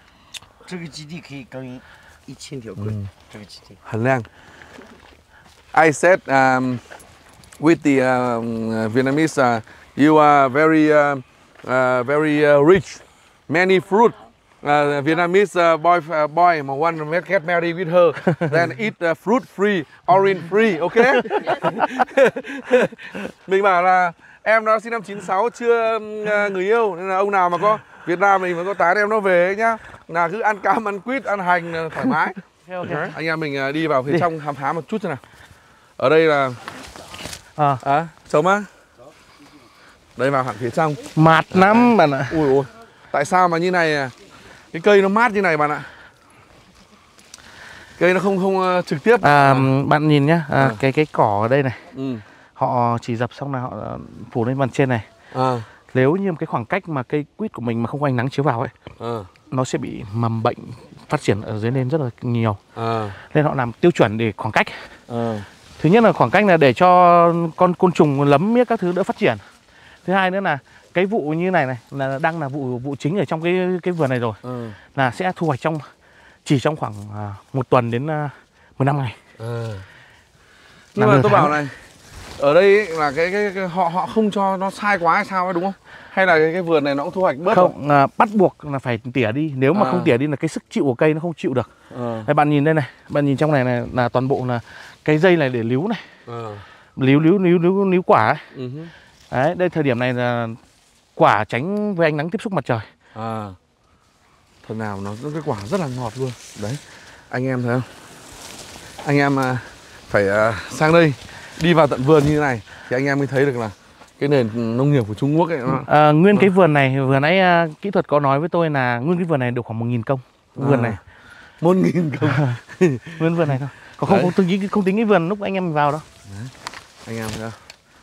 Hẳn Lang. I said um, with the uh, Vietnamese, uh, you are very uh, uh, very uh, rich, many fruit. Uh, Vietnamese uh, boy uh, boy mà one get married with her, then eat uh, fruit free, orange free, ok? Mình bảo là em nó sinh năm chín sáu chưa uh, người yêu, nên là ông nào mà có Việt Nam mình mà có tán em nó về nhá, là cứ ăn cam, ăn quýt, ăn hành thoải mái. Okay, okay. Anh em mình uh, đi vào phía đi. Trong khám phá một chút thôi nào. Ở đây là à, à sống á. Đây vào hẳn phía trong. Mát lắm bạn ạ. Ui ôi, tại sao mà như này à? Cái cây nó mát như này bạn ạ. Cây nó không không uh, trực tiếp. À, bạn nhìn nhá, à, à. cái cái cỏ ở đây này. Ừ. Họ chỉ dập xong là họ phủ lên bàn trên này. À. Nếu như một cái khoảng cách mà cây quýt của mình mà không có ánh nắng chiếu vào ấy, à. nó sẽ bị mầm bệnh phát triển ở dưới lên rất là nhiều. À. Nên họ làm tiêu chuẩn để khoảng cách. À. Thứ nhất là khoảng cách là để cho con côn trùng lấm miết các thứ đỡ phát triển. Thứ hai nữa là cái vụ như này này là đang là vụ vụ chính ở trong cái cái vườn này rồi. Ừ. Là sẽ thu hoạch trong chỉ trong khoảng uh, một tuần đến uh, mười lăm ngày. Ừ. Nhưng mà tôi tháng. Bảo này, ở đây ấy, là cái, cái, cái họ họ không cho nó sai quá hay sao ấy, đúng không? Hay là cái, cái vườn này nó cũng thu hoạch bớt không? Uh, bắt buộc là phải tỉa đi. Nếu mà à. không tỉa đi là cái sức chịu của cây nó không chịu được. À. Đây, bạn nhìn đây này, bạn nhìn trong này này là toàn bộ là cái dây này để líu này, à. líu líu líu líu líu quả ấy. Ừ. Đấy, đây thời điểm này là quả tránh với ánh nắng tiếp xúc mặt trời. À. Thật nào nó cái quả rất là ngọt luôn. Đấy, anh em thấy không? Anh em uh, phải uh, sang đây đi vào tận vườn như thế này thì anh em mới thấy được là cái nền nông nghiệp của Trung Quốc ấy nó... à, nguyên cái vườn này vừa nãy uh, kỹ thuật có nói với tôi là nguyên cái vườn này được khoảng một nghìn công. Vườn à. này một nghìn công. Nguyên vườn này thôi. Còn không không tính không tính cái vườn lúc anh em mình vào đâu. Đấy. Anh em thấy không?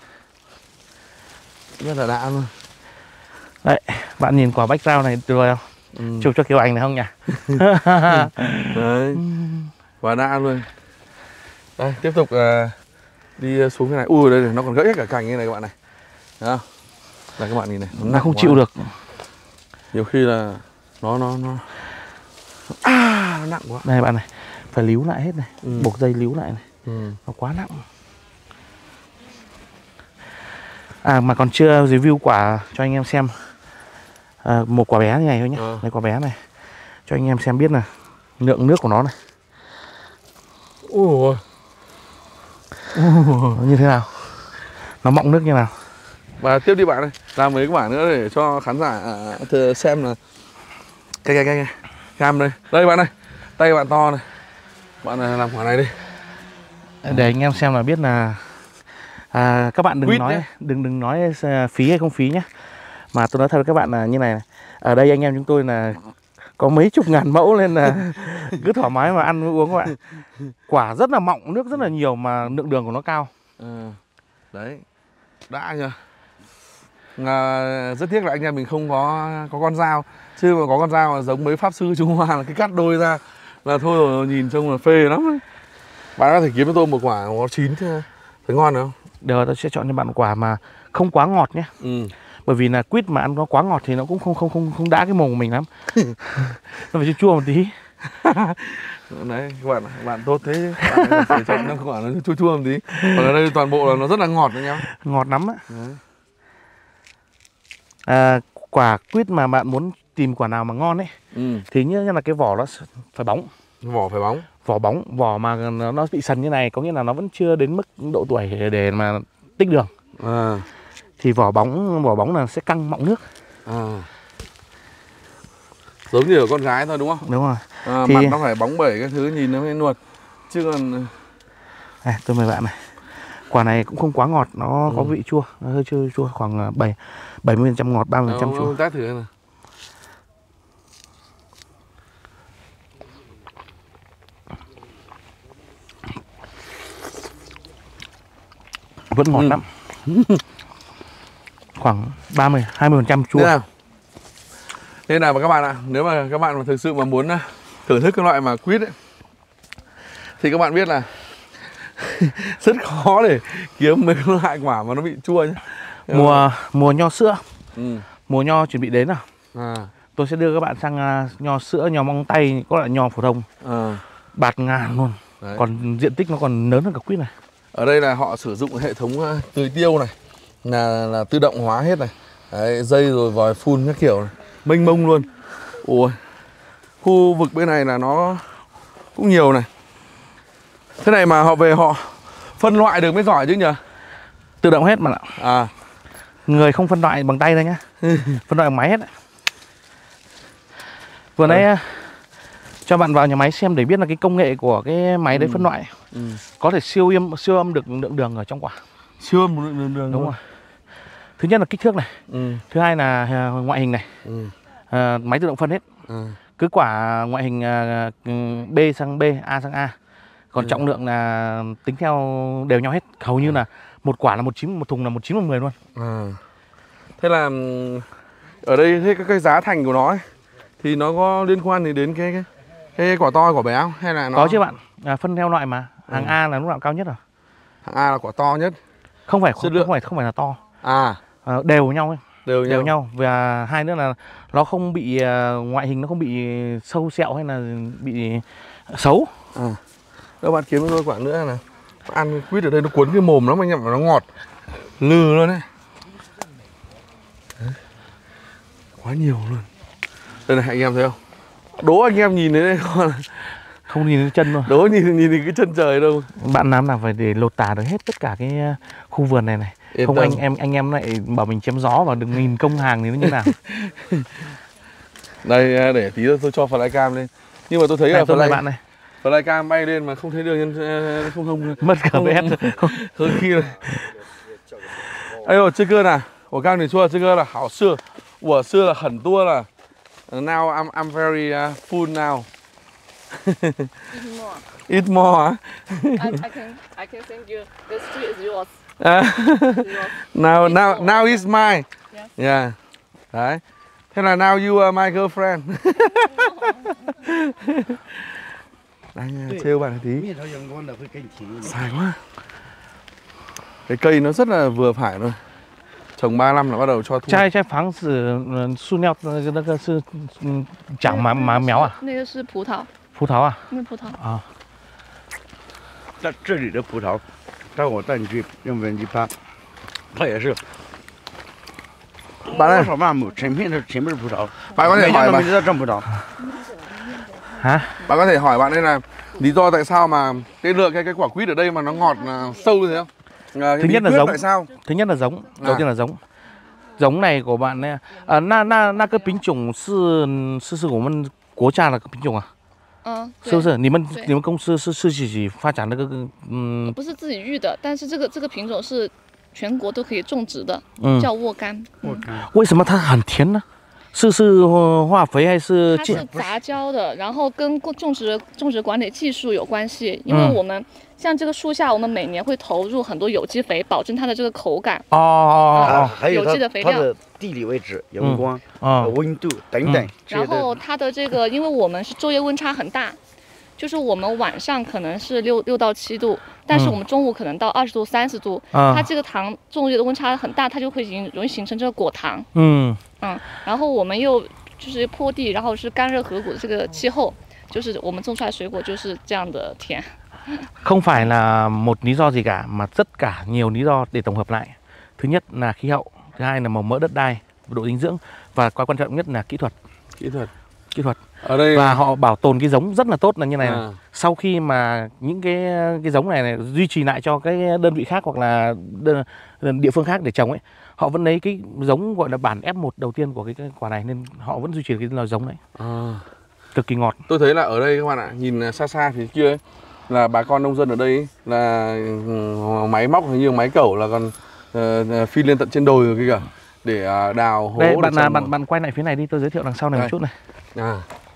Rất là đã luôn. Đấy, bạn nhìn quả background này tuyệt vời không? Ừ. Chụp cho Kiều Anh này không nhỉ? Đấy, quả đã luôn. Đây, tiếp tục uh, đi xuống cái này. Ui, đây nó còn gãy hết cả cành như này các bạn này. Thấy không? Đây các bạn nhìn này, nó, nó không chịu được. Nhiều khi là nó nó nó à, nó nặng quá. Đây bạn này, phải líu lại hết này, ừ. buộc dây líu lại này, ừ. nó quá nặng. À mà còn chưa review quả cho anh em xem. À, một quả bé như này thôi nhá, à. Đây quả bé này cho anh em xem biết là lượng nước của nó này. Ủa. Ủa. Như thế nào, nó mọng nước như nào. Và tiếp đi bạn ơi, làm mấy cái quả nữa để cho khán giả à, xem là cái cái cái cam đây. Đây bạn ơi, tay bạn to này, bạn này làm quả này đi để anh em xem là biết là à, các bạn đừng Quýt nói nhé. đừng đừng nói phí hay không phí nhé, mà tôi nói thật với các bạn là như này, ở đây anh em chúng tôi là có mấy chục ngàn mẫu nên là cứ thoải mái mà ăn uống các bạn. Quả rất là mọng, nước rất là nhiều mà lượng đường của nó cao. À, đấy, đã nhờ. À, rất tiếc là anh em mình không có có con dao, chứ mà có con dao mà giống mấy pháp sư Trung Hoa là cái cắt đôi ra là thôi rồi, nhìn trông là phê lắm ấy. Bạn có thể kiếm cho tôi một quả nó chín thế, thấy ngon không? Được, tôi sẽ chọn cho bạn một quả mà không quá ngọt nhé. Ừ. Bởi vì là quýt mà ăn nó quá ngọt thì nó cũng không không không không đã cái mồm của mình lắm. Nó phải chua chua một tí. Đấy, các bạn, bạn tốt thế, bạn phải chọn nó quả nó chua chua một tí. Còn ở đây toàn bộ là nó rất là ngọt đấy nhá. Ngọt lắm á. À, quả quýt mà bạn muốn tìm quả nào mà ngon ấy, ừ. thì như là cái vỏ nó phải bóng. Vỏ phải bóng. Vỏ bóng, vỏ mà nó bị sần như này có nghĩa là nó vẫn chưa đến mức độ tuổi để, để mà tích đường. À. Thì vỏ bóng, vỏ bóng là sẽ căng mọng nước. À. Giống như ở con gái thôi đúng không? Đúng rồi. À, thì... mặt nó phải bóng bẩy cái thứ nhìn nó mới nuột. Chứ còn à, tôi mời bạn này. Quả này cũng không quá ngọt, nó ừ. có vị chua, nó hơi chua chua khoảng bảy bảy mươi phần trăm ngọt, ba mươi phần trăm chua. Test thử này. Vẫn ngọt ừ. lắm. Khoảng ba mươi hai mươi phần trăm chua. Nào. Nên là các bạn ạ, nếu mà các bạn mà thực sự mà muốn thưởng thức cái loại mà quýt ấy, thì các bạn biết là rất khó để kiếm mấy cái loại quả mà nó bị chua nhé. Mùa mùa nho sữa, ừ. mùa nho chuẩn bị đến nào. À. Tôi sẽ đưa các bạn sang uh, nho sữa, nho móng tay, có loại nho phổ thông, à. bạt ngàn luôn. Đấy. Còn diện tích nó còn lớn hơn cả quýt này. Ở đây là họ sử dụng hệ thống uh, tưới tiêu này, là là tự động hóa hết này. Đấy, dây rồi vòi phun các kiểu này, mênh mông luôn. Ôi, khu vực bên này là nó cũng nhiều này. Thế này mà họ về họ phân loại được mới giỏi chứ nhỉ? Tự động hết mà ạ. À. Người không phân loại bằng tay đâu nhá. Phân loại bằng máy hết. Vừa nãy ừ. cho bạn vào nhà máy xem để biết là cái công nghệ của cái máy đấy ừ. phân loại. Ừ. Có thể siêu âm siêu âm được lượng đường ở trong quả. Siêu âm lượng đường đường. Đúng rồi. Thứ nhất là kích thước này. Ừ. Thứ hai là ngoại hình này. Ừ. À, máy tự động phân hết. Ừ. Cứ quả ngoại hình B sang B, A sang A. Còn ừ. trọng lượng là tính theo đều nhau hết. Hầu như là một quả là một chín, một thùng là một chín một mười luôn. À. Thế là ở đây thế cái giá thành của nó ấy, thì nó có liên quan gì đến cái cái, cái quả to quả bé không? Hay là nó... Có chứ bạn. À, phân theo loại mà. Hàng ừ. A là lúc nào cao nhất rồi. Hàng A là quả to nhất. Không phải không, không phải không phải là to. À. À, đều nhau ấy. Đều, đều nhau. nhau. Và hai nữa là nó không bị uh, ngoại hình nó không bị sâu sẹo hay là bị xấu. À. Các bạn kiếm cho tôi quả nữa là ăn quýt ở đây nó cuốn cái mồm lắm anh em, và nó ngọt lừ luôn đấy. Quá nhiều luôn. Đây này anh em thấy không? Đố anh em nhìn thấy đây không? Không nhìn thấy chân luôn. Đố nhìn nhìn thấy cái chân trời đâu. Bạn làm nào phải để lột tả được hết tất cả cái khu vườn này này. Yên không tâm. anh em anh em lại bảo mình chém gió và đừng nhìn công hàng thì nó như nào. Đây để tí tôi cho flycam lên. Nhưng mà tôi thấy này, là tôi fly... bạn này. Flycam bay lên mà không thấy đường nhân không không mất cả vét hơi khi này. Ây呦，这个呢，我告诉你说，这个了好吃，我吃了很多了。Now I'm I'm very uh, full now. Eat more. Eat more. I, I can I can send you. This tree is yours. Uh, yours. Now now now it's mine. Yes. Yeah. Đấy. Thế là now you are my girlfriend. Đang trêu bạn tí. Xài quá. Cái cây nó rất là vừa phải thôi. Trồng ba năm là bắt đầu cho thu. Chai chai phẳng sử su neo那个是长麻麻苗啊？ 那个是葡萄。 葡萄啊？ 那葡萄。 啊。 这这里的葡萄，待会我带你去用文具拍，它也是。多少万亩，成片的全部是葡萄。 Bạn có thể hỏi bạn ra trồng葡萄. Hả? Bạn có thể hỏi bạn đây là lý do tại sao mà cái lượng cái cái quả quýt ở đây mà nó ngọt là sâu như thế không? À, thứ nhất là giống. Tại sao? Thứ nhất là giống. Đầu tiên là giống. Giống này của bạn này, à, na na na cái品种是是是我们国家的品种啊。 嗯， 是不是？你们你们公司是是自己发展那个嗯？ 不是自己育的，但是这个这个品种是全国都可以种植的， 嗯， 叫沃柑。 沃柑。 为什么它很甜呢？是是化肥还是？ 它是杂交的，然后跟种植种植管理技术有关系。因为我们像这个树下，我们每年会投入很多有机肥，保证它的这个口感。 哦哦哦，还有有机的肥料。 它的地理位置、阳光、啊温度等等。 然后它的这个，因为我们是昼夜温差很大。就是我们晚上可能是六六到七度，但是我们中午可能到二十度、三十度。嗯、它这个糖昼夜的温差很大，它就会形容易形成这个果糖。嗯嗯，然后我们又就是坡地，然后是干热河谷的这个气候，就是我们种出来水果就是这样的甜。 Không phải là một lý do gì cả, mà tất cả nhiều lý do để tổng hợp lại. Thứ nhất là khí hậu, thứ hai là màu mỡ đất đai, độ dinh dưỡng và quan trọng nhất là kỹ thuật. Kỹ thuật. Kỹ thuật. Ở đây và họ bảo tồn cái giống rất là tốt là như này, à. này. Sau khi mà những cái cái giống này, này duy trì lại cho cái đơn vị khác hoặc là đơn, địa phương khác để trồng ấy, họ vẫn lấy cái giống gọi là bản F một đầu tiên của cái, cái quả này nên họ vẫn duy trì cái loài giống đấy. À. Cực kỳ ngọt. Tôi thấy là ở đây các bạn ạ, nhìn xa xa phía kia ấy, là bà con nông dân ở đây ấy, là máy móc hình như máy cẩu là còn uh, phi lên tận trên đồi rồi kia cả để uh, đào hố. Đây bạn là bạn bạn quay lại phía này đi, tôi giới thiệu đằng sau này đây. Một chút này. À.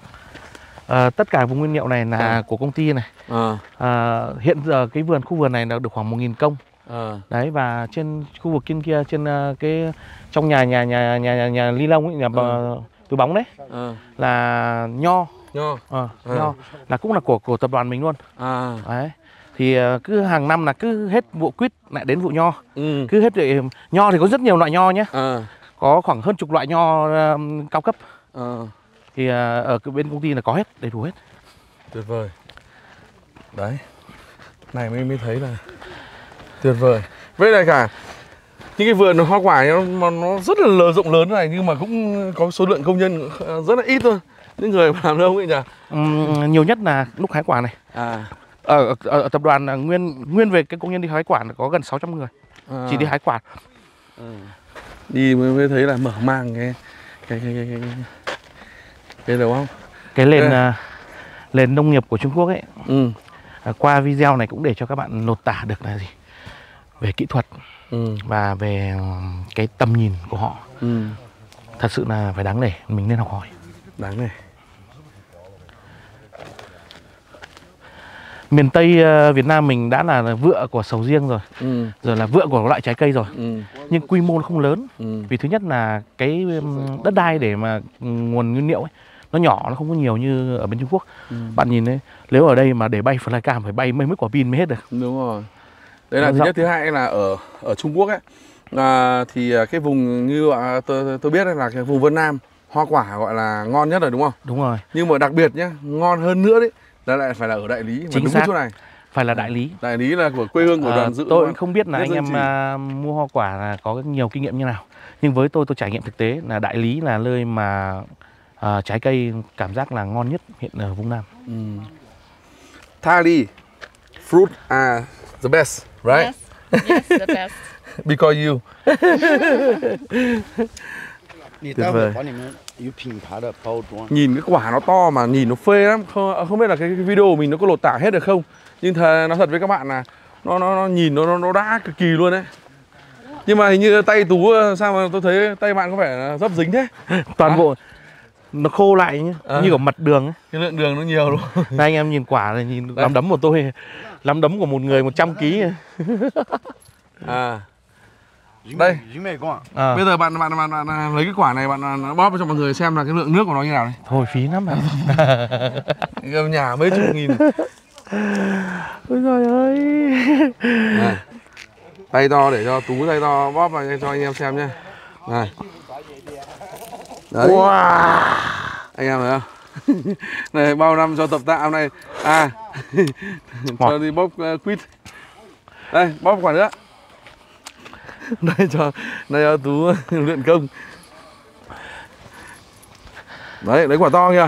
À, tất cả vùng nguyên liệu này là à. của công ty này. À. À, hiện giờ cái vườn khu vườn này là được khoảng một nghìn công. À. Đấy, và trên khu vực trên kia, trên uh, cái trong nhà nhà nhà nhà nhà, nhà ly lông ấy, nhà à. túi bóng đấy, à. là nho. Nho. À, à. Nho là cũng là của của tập đoàn mình luôn. À. Đấy. Thì uh, cứ hàng năm là cứ hết vụ quýt lại đến vụ nho. Ừ. Cứ hết thì, nho thì có rất nhiều loại nho nhé. À. Có khoảng hơn chục loại nho uh, cao cấp. À. Thì uh, ở bên công ty là có hết, đầy đủ hết. Tuyệt vời. Đấy. Này mới mới thấy là tuyệt vời. Với lại cả những cái vườn hoa quả nó, nó rất là lớn, rộng lớn này nhưng mà cũng có số lượng công nhân rất là ít thôi. Những người làm đâu ấy nhỉ? Uhm, nhiều nhất là lúc hái quả này. À. Ở, ở, ở tập đoàn là nguyên nguyên về cái công nhân đi hái quả là có gần sáu trăm người. À. Chỉ đi hái quả. À. Đi mới, mới thấy là mở mang cái cái cái cái, cái, cái đúng không? Cái nền uh, nền nông nghiệp của Trung Quốc ấy. Ừ. Uh, qua video này cũng để cho các bạn lột tả được là gì về kỹ thuật. Ừ. Và về cái tầm nhìn của họ. Ừ. Thật sự là phải đáng nể, mình nên học hỏi. Đáng nể. Miền Tây uh, Việt Nam mình đã là vựa của sầu riêng rồi. Ừ. Rồi là vựa của loại trái cây rồi. Ừ. Nhưng quy mô nó không lớn. Ừ. Vì thứ nhất là cái đất đai để mà nguồn nguyên liệu ấy nó nhỏ, nó không có nhiều như ở bên Trung Quốc. Ừ. Bạn nhìn đấy, nếu ở đây mà để bay flycam phải bay mấy mấy quả pin mới hết được. Đúng rồi. Đấy là nó thứ rộng. Nhất, thứ hai là ở ở Trung Quốc ấy à, thì cái vùng như à, tôi tôi biết là cái vùng Vân Nam hoa quả gọi là ngon nhất rồi đúng không? Đúng rồi. Nhưng mà đặc biệt nhá, ngon hơn nữa đấy là lại phải là ở đại lý. Chính đúng xác. Chỗ này phải là đại lý. Đại lý là của quê hương của đoàn dự. À, tôi không biết là anh em uh, mua hoa quả là có nhiều kinh nghiệm như nào. Nhưng với tôi tôi trải nghiệm thực tế là đại lý là nơi mà uh, trái cây cảm giác là ngon nhất hiện ở vùng Nam. Ừ. Thali fruit are the best, right? Yes, yes, the best. Because you. Nhìn cái quả nó to mà nhìn nó phê lắm. Không, không biết là cái, cái video của mình nó có lột tả hết được không. Nhưng thật, nó thật với các bạn là nó nó, nó nhìn nó, nó nó đã cực kỳ luôn đấy. Nhưng mà hình như tay Tú sao mà tôi thấy tay bạn có vẻ dấp dính thế. Toàn à? Bộ nó khô lại nhá, à. Như của mặt đường ấy. Cái lượng đường nó nhiều luôn. Đây anh em nhìn quả này, nhìn lắm đấm của tôi, lắm đấm của một người một trăm ký. À. Đây. À. Bây giờ bạn bạn, bạn bạn bạn lấy cái quả này bạn bóp cho mọi người xem là cái lượng nước của nó như nào này. Thôi phí lắm bạn. Gần nhà mấy chục nghìn. Ôi trời ơi. Này. Tay to để cho Tú tay to bóp vào cho anh em xem nhá. Này. Đấy. Wow. Anh em thấy không? Này bao năm cho tập tạ này. À cho đi bóp uh, quýt. Đây bóp quả nữa. Đây cho đây cho Tú luyện công. Đấy lấy quả to kìa.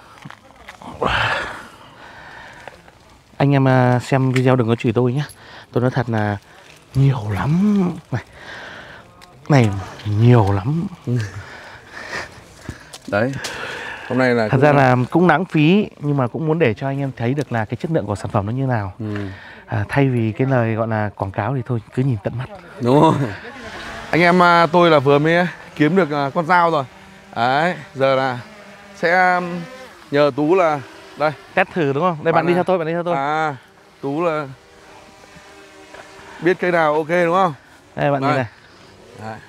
Anh em xem video đừng có chửi tôi nhé. Tôi nói thật là nhiều lắm này, này nhiều lắm. Đấy hôm nay là thật ra là cũng lãng phí, nhưng mà cũng muốn để cho anh em thấy được là cái chất lượng của sản phẩm nó như nào. Ừ. À, thay vì cái lời gọi là quảng cáo thì thôi cứ nhìn tận mắt. Đúng rồi. Anh em tôi là vừa mới kiếm được con dao rồi. Đấy giờ là sẽ nhờ Tú là đây test thử đúng không? Đây bạn, bạn đi theo tôi, bạn đi theo tôi. À Tú là biết cây nào ok đúng không? Đây bạn đây. Nhìn này. Đấy.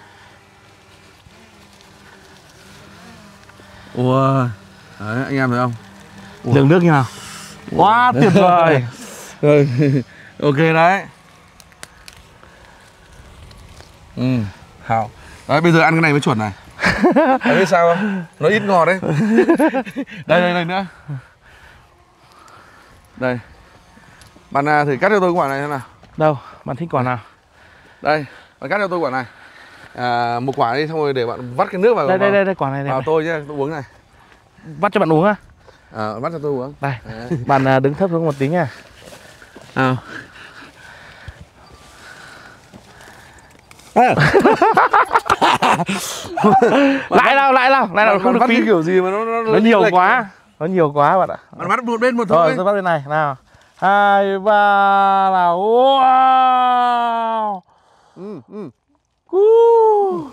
Ủa. Đấy anh em thấy không? Lượng nước như nào? Quá tuyệt vời. Rồi. Ok đấy. Ừ, hảo. Đấy bây giờ ăn cái này mới chuẩn này. Đấy biết sao không? Nó ít ngọt đấy. Đây đây đây nữa. Đây. Bạn thử cắt cho tôi quả này thế nào? Đâu? Bạn thích quả nào? Đây, bạn cắt cho tôi quả này. À, một quả đi xong rồi để bạn vắt cái nước vào. Đây vào, đây đây đây quả này đây. Vào tôi nhé, tôi uống này. Vắt cho bạn uống á? À, vắt cho tôi uống. Đây. Đấy. Bạn đứng thấp xuống một tí nha. À. lại nào lại nào lại nào không được phí kiểu gì mà nó nó, nó nhiều quá này. Nó nhiều quá bạn ạ. Bạn bắt một bên một thôi. Rồi tôi bắt bên này nào. Hai ba là wow. Ừ, ừ. Uh.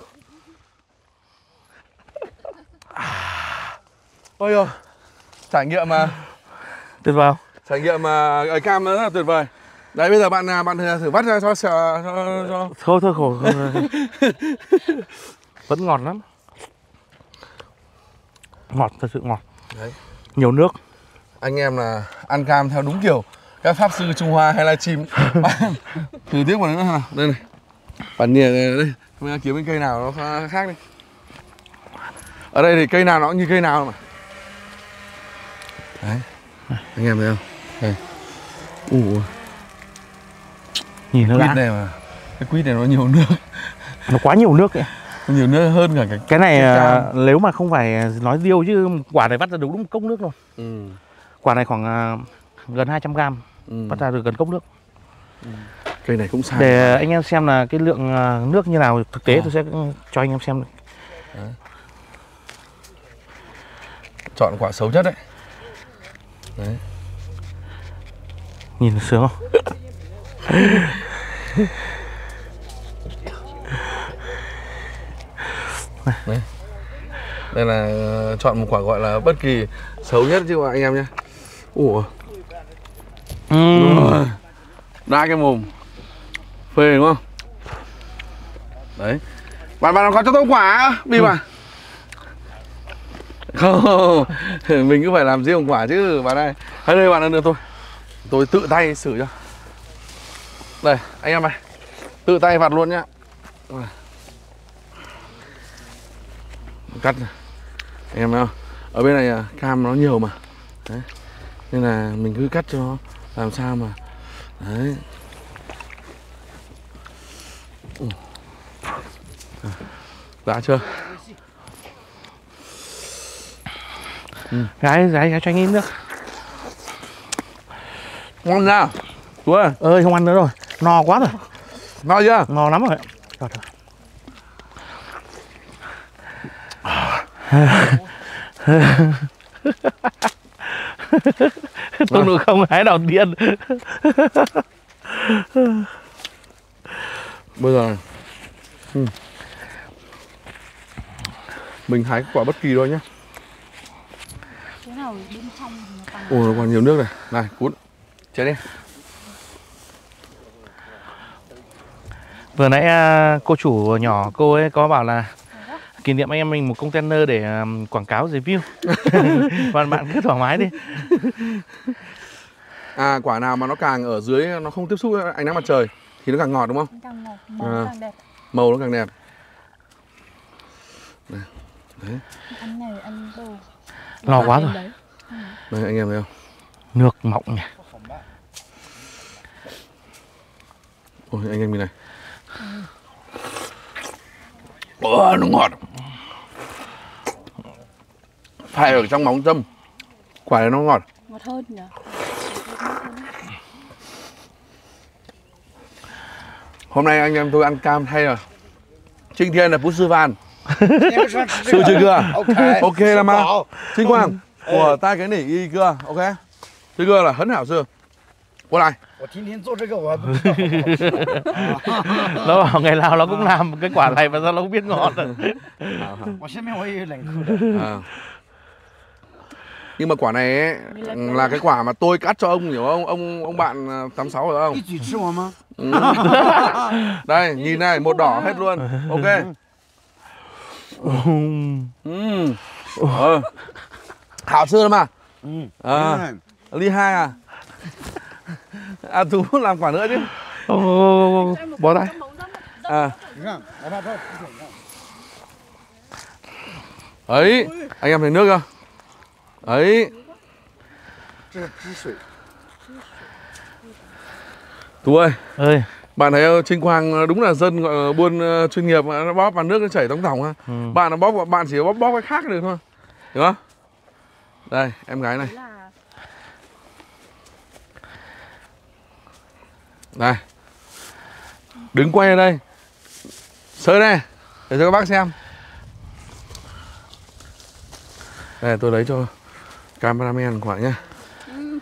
Ôi ôi. Trải nghiệm mà tuyệt vời. Trải nghiệm mà ở cam rất là tuyệt vời. Đấy bây giờ bạn bạn thử vắt ra cho cho cho thôi thôi khổ. Vẫn ngọt lắm. Ngọt thật sự ngọt. Đấy. Nhiều nước. Anh em là ăn cam theo đúng kiểu các pháp sư Trung Hoa hay là chim. Thử tiếp một nữa nào. Đây này. Bản nhỉ đây. Mình kiếm cái cây nào nó khác đi. Ở đây thì cây nào nó cũng như cây nào mà. Đấy. Anh em thấy không? Đây. Ủa. Nhìn nó quýt này mà. Cái quýt này nó nhiều nước. Nó quá nhiều nước ấy. Nhiều nước hơn cả cái cái này cái uh, nếu mà không phải nói điêu chứ quả này vắt ra đúng đúng một cốc nước rồi. Ừ. Quả này khoảng uh, gần hai trăm gam. Ừ. Vắt ra được gần cốc nước. Ừ. Cây này cũng sai. Để rồi. Anh em xem là cái lượng uh, nước như nào thực tế. À. Tôi sẽ cho anh em xem. Đấy. Chọn quả xấu nhất đấy. Đấy. Nhìn sướng không? Đây. Đây là chọn một quả gọi là bất kỳ xấu nhất chứ anh em nhé. Ủa. Uhm. Đa cái mồm. Phê đúng không? Đấy. Bạn bạn có cho tôi quả đi mà. Không, mình cứ phải làm riêng một quả chứ bạn ơi. Hãy đây bạn ơi, đưa tôi. Tôi tự tay xử cho. Đây, anh em này. Tự tay vặt luôn nhá. Cắt này. Anh em thấy không? Ở bên này cam nó nhiều mà. Đấy. Nên là mình cứ cắt cho nó làm sao mà. Đấy. Đã chưa? Ừ. Gái, gái, gái cho anh ít nước. Ngon ra. Ủa ơi không ăn nữa rồi. No quá rồi. No chưa? No lắm rồi. Trời trời. Tôi được không hái đầu tiên. Bây giờ ừ. mình hái quả bất kỳ thôi nhé. Ồ, nó còn nhiều nước này. Này, cuốn. Chạy đi. Vừa nãy cô chủ nhỏ cô ấy có bảo là kỷ niệm anh em mình một container để quảng cáo review. Và bạn cứ thoải mái đi. À, quả nào mà nó càng ở dưới nó không tiếp xúc với ánh nắng mặt trời thì nó càng ngọt đúng không? Càng ngọt, màu à, càng đẹp. Màu nó càng đẹp. Đấy. Ăn này ăn đồ. No quá rồi. Đây anh em thấy không? Nước mọng nhỉ. Ôi anh em nhìn này. Ồ, nó ngọt. Phải ở trong móng dâm. Quả này nó ngọt. Ngọt hơn nhỉ. Hôm nay anh em tôi ăn cam thay rồi. Trinh Thiên là Phú Sư Văn. Sư chưa chưa? Ok. Ok là mà. Trinh Quang của tai cái nỉ y cưa. Ok. Sư cưa là hấn hảo sư. Qua lại. Nó bảo ngày nào nó cũng làm cái quả này mà sao nó không biết ngon. À. Nhưng mà quả này ấy, là cái quả mà tôi cắt cho ông, hiểu không? Ông ông bạn tám sáu rồi không? Ừ. Đây, nhìn này, một đỏ hết luôn. Ok. Ừ. Ừ. Hảo sư lắm à? À. Ly hai à? À Tú làm quả nữa chứ. Bỏ tay. À. Ấy, anh em thấy nước không? Ấy. Tú ơi. Ơi. Bạn thấy Trinh Quang đúng là dân gọi là buôn chuyên nghiệp, nó bóp vào nước nó chảy tống thòng ha. Ừ. Bạn nó bóp, bạn chỉ bóp bóp cái khác được thôi. Hiểu không? Đây, em gái này. Này. Đứng quay ở đây. Sới đây. Để cho các bác xem. Đây tôi lấy cho cameraman quả nhá. Ừ.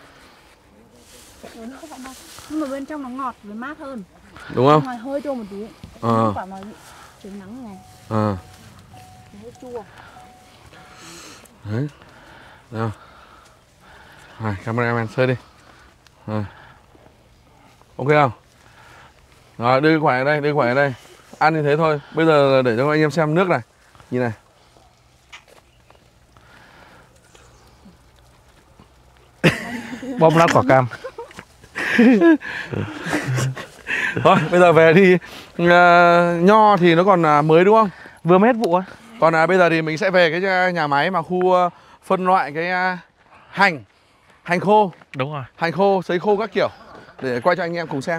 Nhưng mà bên trong nó ngọt với mát hơn. Đúng không? Ngoài hơi chua một tí. Ờ. Quả mà trứng nắng này. Ờ. Hơi chua. Đấy. Nào. Rồi, cameraman sơi đi. Rồi. Ok không? Rồi, đưa cái quả ở đây, đưa cái quả ở đây. Ăn như thế thôi. Bây giờ để cho anh em xem nước này. Nhìn này. Bóp nát quả cam. Thôi, bây giờ về đi. Uh, nho thì nó còn uh, mới đúng không? Vừa mới hết vụ á. Còn uh, bây giờ thì mình sẽ về cái nhà máy mà khu uh, phân loại cái uh, hành. Hành khô. Đúng rồi. Hành khô, sấy khô các kiểu. Để quay cho anh em cùng xem.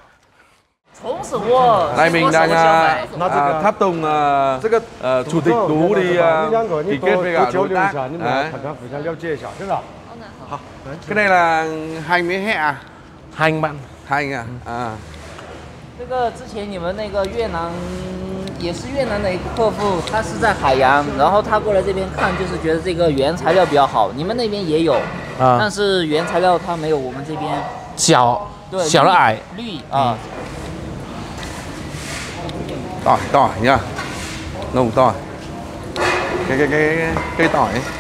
Đây mình đang uh, uh, tháp tùng uh, uh, chủ tịch Tú đi uh, ký kết với cả đối tác. Đấy. Cái này là hành với hẹ à? Hành bạn. Hành à? À. 这个之前你们那个越南也是越南的一个客户，他是在海洋，然后他过来这边看，就是觉得这个原材料比较好。你们那边也有，啊、但是原材料它没有我们这边小， 对， 小了矮， 绿啊。 Tỏi, tỏi nhá. Nồng tỏi. Cái cái cái cây tỏi ấy.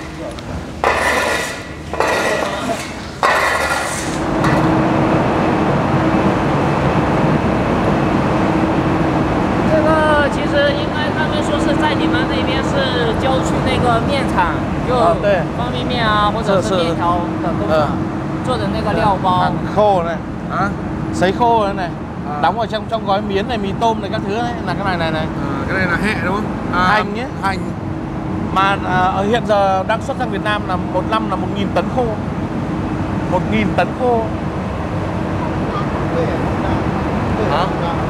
其实应该他们说是在你们那边是郊区那个面厂，就方便面啊，或者是面条的工厂做的那个料包。 khô này, à, sấy khô này, này. À. Đóng ở trong trong gói miến này, mì tôm này các thứ này, là cái này này này. À, cái này là hẹ đúng không? À, hành nhé. Hành. Mà à, hiện giờ đang xuất sang Việt Nam là một năm là một nghìn tấn khô. Một nghìn tấn khô. Hả?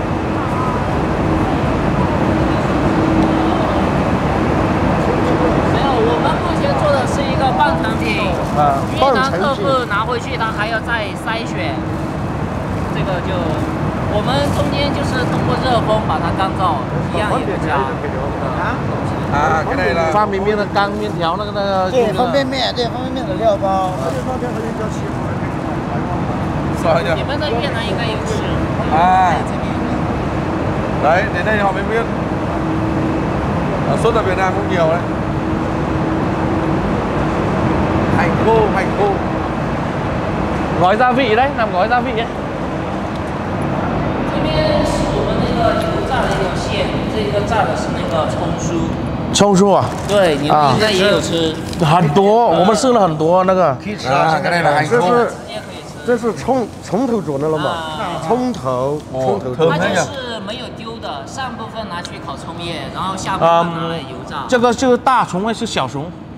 越南客户拿回去，他还要再筛选，这个就我们中间就是通过热风把它干燥，一样也不加。 À, cái này là pha mì miên là căng miên théo nó là 对方便面，对方便面的料包。你们在越南应该有吃。 À. Đấy, đến đây họ mới biết. Ở xuất ở Việt Nam cũng nhiều đấy. Hành khô, hành khô. Gói gia vị đấy, làm gói gia vị ấy. 这边是我们那个油炸的一条线，这个炸的是那个葱酥。 葱酥啊？ 对，你们应该也有吃。 很多，我们吃了很多那个。 啊，cái này là hành khô. 这是从从头做的了嘛？从头，从头做。 它就是没有丢的，上部分拿去烤葱叶，然后下部分拿来油炸。 这个是大葱还是小葱？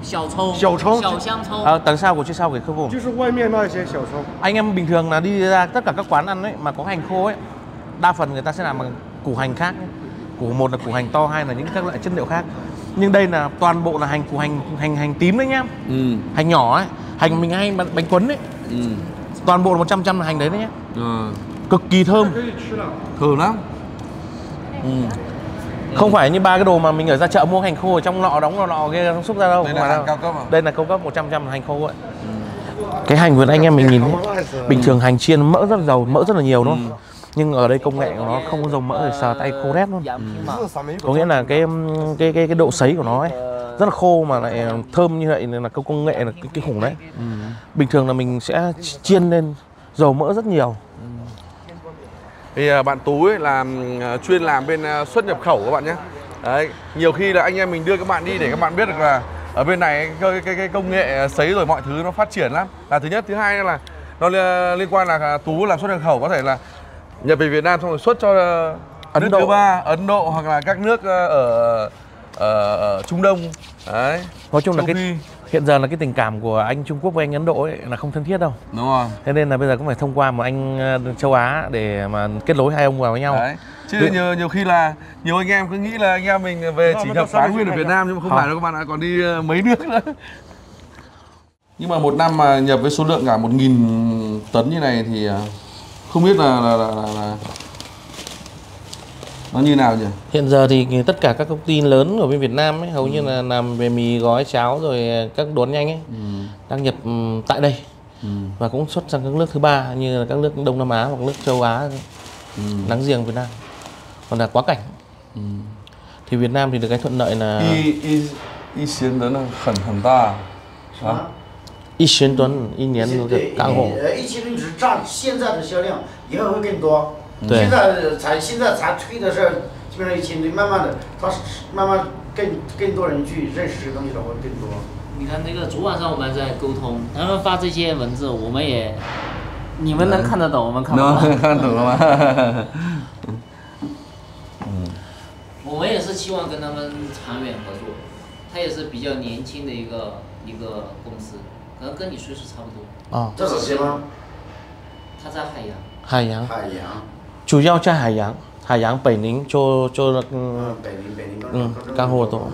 小葱， 小葱， 小香葱。 À, đằng sau của trên sau cái khâu vùng. 就是外面那些小葱。 Anh em bình thường là đi ra tất cả các quán ăn ấy mà có hành khô ấy, đa phần người ta sẽ làm bằng củ hành khác. Củ một là củ hành to, hai là những các loại chất liệu khác. Nhưng đây là toàn bộ là hành củ hành hành hành tím đấy nhá. Ừ. Hành nhỏ ấy, hành mình hay bánh, bánh cuốn ấy. Ừ. Toàn bộ là một trăm trăm là hành đấy đấy nhá. Ừ. Cực kỳ thơm. Thơm lắm. Ừ. Không phải như ba cái đồ mà mình ở ra chợ mua hành khô ở trong lọ đóng lọ lọ kia không xúc ra đâu. Đây là hành cao cấp à? Đây là cao cấp một trăm trăm hành khô ấy. Ừ. Cái hành vườn anh em mình nhìn ấy, bình thường hành chiên mỡ rất là giàu, mỡ rất là nhiều đúng không? Ừ. Nhưng ở đây công nghệ của nó không có dầu mỡ thì sờ tay khô rét luôn. Ừ. Có nghĩa là cái cái cái cái độ sấy của nó ấy rất là khô mà lại thơm như vậy là công công nghệ là cái, cái khủng đấy. Ừ. Bình thường là mình sẽ chiên lên dầu mỡ rất nhiều. Ừ. Thì bạn Tú ấy làm chuyên làm bên xuất nhập khẩu các bạn nhé. Đấy, nhiều khi là anh em mình đưa các bạn đi để các bạn biết được là ở bên này cái cái, cái công nghệ sấy rồi mọi thứ nó phát triển lắm. Là thứ nhất, thứ hai là nó liên quan là Tú làm xuất nhập khẩu có thể là nhập về Việt Nam xong rồi xuất cho Ấn Độ, thứ ba, Ấn Độ hoặc là các nước ở, ở, ở Trung Đông. Đấy. Nói chung là cái hiện giờ là cái tình cảm của anh Trung Quốc với anh Ấn Độ ấy là không thân thiết đâu. Đúng rồi. Thế nên là bây giờ cũng phải thông qua một anh châu Á để mà kết nối hai ông vào với nhau. Đấy. Chứ Được. nhiều nhiều khi là nhiều anh em cứ nghĩ là anh em mình về chỉ nhập bán nguyên ở Việt Nam nhưng mà không, không phải đâu các bạn ạ, còn đi mấy nước nữa. Nhưng mà một năm mà nhập với số lượng cả một nghìn tấn như này thì không biết là là, là, là, là nó như nào nhỉ? Hiện giờ thì tất cả các công ty lớn ở bên Việt Nam ấy hầu ừ. như là làm về mì gói cháo rồi các đồ ăn nhanh ấy ừ. đang nhập tại đây ừ. và cũng xuất sang các nước thứ ba như là các nước Đông Nam Á hoặc nước châu Á ừ. láng giềng Việt Nam. Còn là quá cảnh ừ. thì Việt Nam thì được cái thuận lợi là y y y xuyên đó là khẩn khẩn ta hả? 一千吨一年的干货。 一千吨只占现在的销量，以后会更多。现在才现在才推的是基本上一千吨，慢慢的，它慢慢更更多人去认识这个东西的会更多。 你看那个昨晚上我们在沟通，他们发这些文字，我们也，你们能看得懂，我们看不懂。 能看懂了吗？ 嗯，我们也是期望跟他们长远合作，他也是比较年轻的一个一个公司。 可能跟你岁数差不多。 啊， 这是谁吗？ 他在海洋。 海洋。 海洋。 主要在海洋，海洋北宁做做那个。北宁北宁。 嗯，干货多。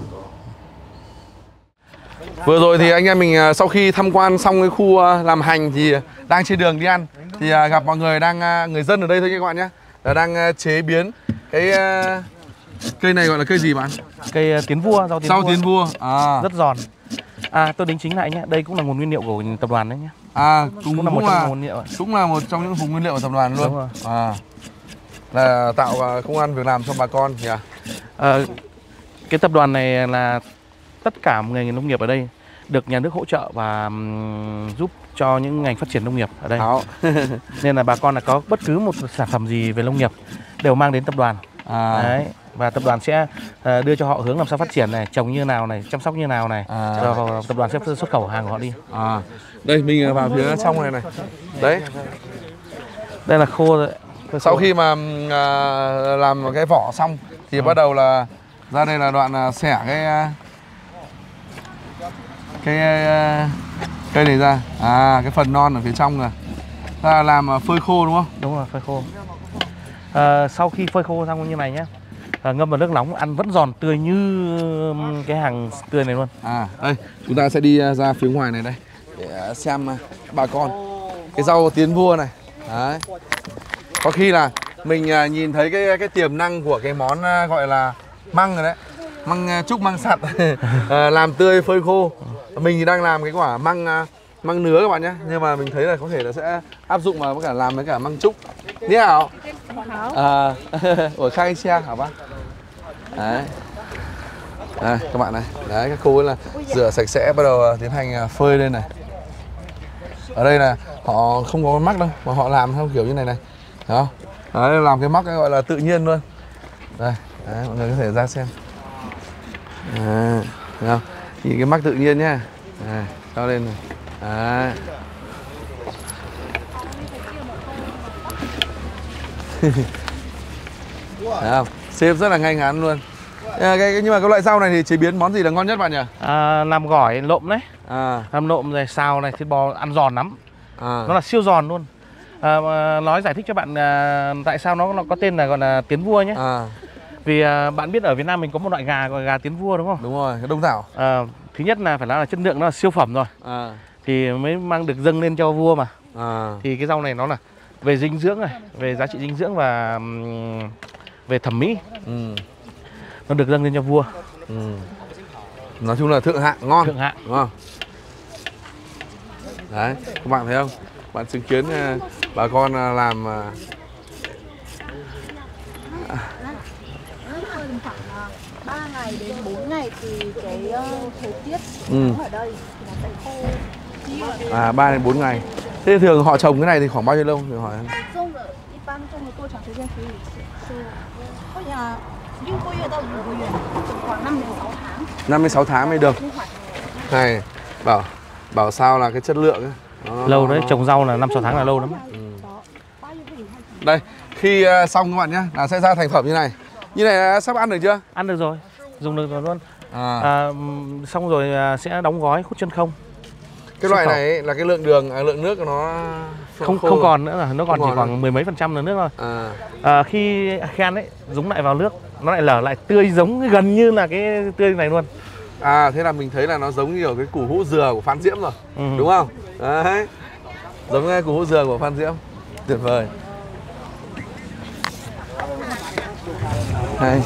Vừa rồi thì anh em mình sau khi tham quan xong cái khu làm hành thì đang trên đường đi ăn thì gặp mọi người đang người dân ở đây thôi các bạn nhé, là đang chế biến cái cây này gọi là cây gì bạn? Cây tiến vua, rau tiến rau vua. tiến vua. À. Rất giòn. À, tôi đính chính lại nhé, đây cũng là nguồn nguyên liệu của tập đoàn đấy nhé. À, cũng, cũng là một trong là, nguồn liệu. Cũng là một trong những vùng nguyên liệu của tập đoàn luôn. Đúng rồi. À, là tạo công ăn việc làm cho bà con nhỉ. À, cái tập đoàn này là tất cả người nông nghiệp ở đây được nhà nước hỗ trợ và um, giúp cho những ngành phát triển nông nghiệp ở đây. Nên là bà con là có bất cứ một sản phẩm gì về nông nghiệp đều mang đến tập đoàn. À. Đấy. Và tập đoàn sẽ uh, đưa cho họ hướng làm sao phát triển này, trồng như nào này, chăm sóc như nào này, à. Rồi tập đoàn sẽ xuất khẩu hàng của họ đi. À. Đây mình vào phía trong này này. Đấy. Đây là khô rồi. Sau khi mà uh, làm cái vỏ xong thì ừ. bắt đầu là ra đây là đoạn uh, xẻ cái uh, cái uh, cây này ra. À, cái phần non ở phía trong rồi. Ta làm uh, phơi khô đúng không? Đúng rồi, phơi khô. À, sau khi phơi khô xong như này nhé, à, ngâm vào nước nóng ăn vẫn giòn tươi như cái hàng tươi này luôn. À, đây chúng ta sẽ đi ra phía ngoài này đây để xem bà con cái rau tiến vua này. Đấy. Có khi là mình nhìn thấy cái cái tiềm năng của cái món gọi là măng rồi đấy, măng trúc, măng sặt à, làm tươi phơi khô. Mình thì đang làm cái quả măng măng nứa các bạn nhé, nhưng mà mình thấy là có thể là sẽ áp dụng vào với cả làm với cả măng trúc. Ní hảo. À, ở khai xe hả bác? Đấy. Đây các bạn này, đấy các cô ấy là rửa sạch sẽ bắt đầu tiến hành phơi lên này. Ở đây là họ không có mắc đâu mà họ làm theo kiểu như này này, thấy không? Đấy, làm cái mắc cái gọi là tự nhiên luôn. Đây, đấy, mọi người có thể ra xem. À, thấy không? Thì cái mắc tự nhiên nhá. Đây, cho lên này. Đấy. Thấy không? Xếp rất là ngay ngắn luôn. À, cái, nhưng mà cái loại rau này thì chế biến món gì là ngon nhất bạn nhỉ? À, làm gỏi lộm đấy. À. Làm lộm rồi xào này, thịt bò ăn giòn lắm. À. Nó là siêu giòn luôn. À, nói giải thích cho bạn à, tại sao nó, nó có tên là gọi là tiến vua nhé. À. Vì à, bạn biết ở Việt Nam mình có một loại gà gọi là gà tiến vua đúng không? Đúng rồi, cái đông đảo. À, thứ nhất là phải nói là chất lượng nó là siêu phẩm rồi. À. Thì mới mang được dâng lên cho vua mà. À. Thì cái rau này nó là về dinh dưỡng này, về giá trị dinh dưỡng và um, về thẩm mỹ. Ừ. Nó được dâng lên cho vua. Ừ. Nói chung là thượng hạng, ngon. Thượng hạng. Đúng không? Đấy, các bạn thấy không? Bạn chứng kiến uh, bà con uh, làm uh... ba ngày đến bốn ngày thì cái uh, thời tiết ừ. ở đây thì nó sẽ khô. À, ba đến bốn ngày. Thế thường họ trồng cái này thì khoảng bao nhiêu lâu? Thì hỏi em. Khoảng năm đến sáu tháng. năm đến sáu tháng mới được. Này, bảo bảo sao là cái chất lượng ấy. Đó, lâu đấy, trồng rau là năm sáu tháng là lâu lắm. Ừ. Đây, khi uh, xong các bạn nhé, là sẽ ra thành phẩm như này. Như này là sắp ăn được chưa? Ăn được rồi, dùng được rồi luôn. À. À, xong rồi sẽ đóng gói hút chân không. Cái loại này ấy, là cái lượng đường, à, lượng nước của nó không không còn nữa rồi, nó còn không chỉ khoảng mười mấy phần trăm là nước thôi. À. À, khi khen ấy, dúng lại vào nước, nó lại lở lại tươi giống gần như là cái tươi này luôn. À, thế là mình thấy là nó giống như kiểu cái củ hũ dừa của Phan Diễm rồi, ừ. Đúng không? Đấy, giống như củ hũ dừa của Phan Diễm, tuyệt vời. Đây.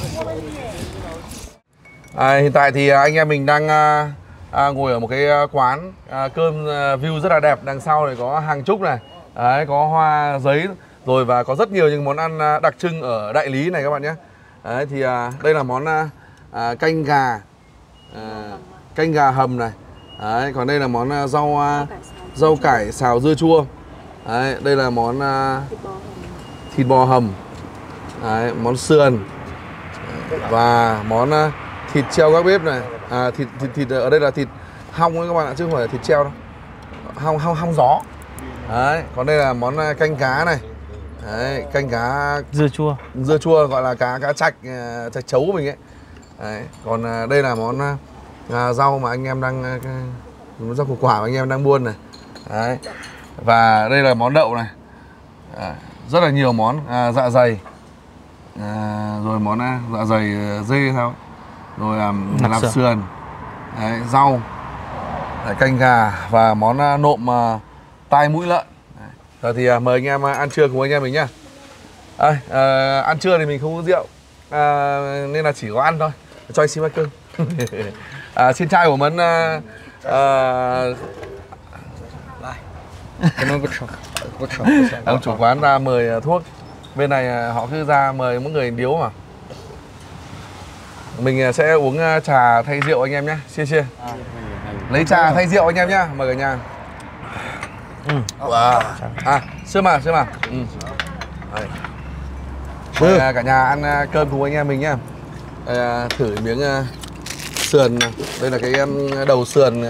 À, hiện tại thì anh em mình đang à, à, ngồi ở một cái quán à, cơm à, view rất là đẹp. Đằng sau này có hàng trúc này, đấy, có hoa giấy rồi và có rất nhiều những món ăn à, đặc trưng ở Đại Lý này các bạn nhé. Đấy, thì à, đây là món à, à, canh gà, à, canh gà hầm này. Đấy, còn đây là món à, rau à, rau cải xào dưa chua. Đấy, đây là món à, thịt bò hầm. Đấy, món sườn và món uh, thịt treo các bếp này, à, thịt, thịt thịt ở đây là thịt hong ấy các bạn ạ, chứ không phải là thịt treo đâu, hong hong hong gió. Đấy, còn đây là món uh, canh cá này. Đấy, canh cá dưa chua, dưa chua gọi là cá cá chạch, uh, chạch chấu của mình ấy. Đấy, còn uh, đây là món uh, rau mà anh em đang uh, rau củ quả mà anh em đang buôn này. Đấy, và đây là món đậu này, à, rất là nhiều món, à, dạ dày. À, rồi món à, dạ dày dê sao, rồi um, lạp sườn, sườn. Đấy, rau, đấy, canh gà và món uh, nộm uh, tai mũi lợn. Đấy. Rồi thì uh, mời anh em uh, ăn trưa cùng anh em mình nhá. À, uh, ăn trưa thì mình không uống rượu, uh, nên là chỉ có ăn thôi. Cho anh xin bát cơm. À, xin chai của mấn uh, uh, ông chủ quán ra mời uh, thuốc. Bên này họ cứ ra mời mỗi người điếu mà. Mình sẽ uống trà thay rượu anh em nhé. Chia chia. Lấy trà thay rượu anh em nhé. Mời cả nhà. Ừ. Wow. À, sữa mà, sữa mà. Ừ. Mời cả nhà ăn cơm cùng anh em mình nhá. Đây, thử miếng sườn. Đây là cái đầu sườn.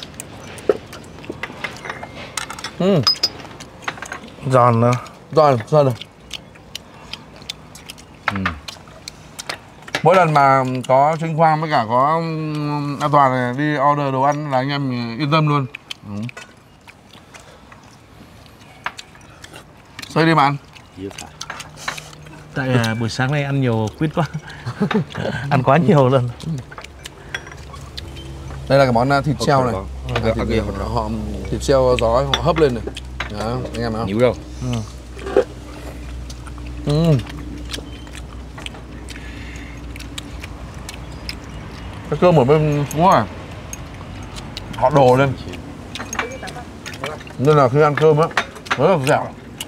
Ừ. Giòn nữa. Giòn, giòn rồi. Ừ. Mỗi lần mà có Trinh Quang với cả có An Toàn này đi order đồ ăn là anh em yên tâm luôn. Ừ. Xơi đi mà ăn. Tại à, buổi sáng nay ăn nhiều quýt quá. Ăn quá nhiều luôn. Đây là cái món thịt treo này. À, thịt, thịt, họ, thịt treo gió họ hấp lên này. Đó, anh em thấy không? Nhiều đâu. Ừ. Ừ. Cái cơm ở bên Phú Hòa họ đổ lên nên là khi ăn cơm á rất là dẻo.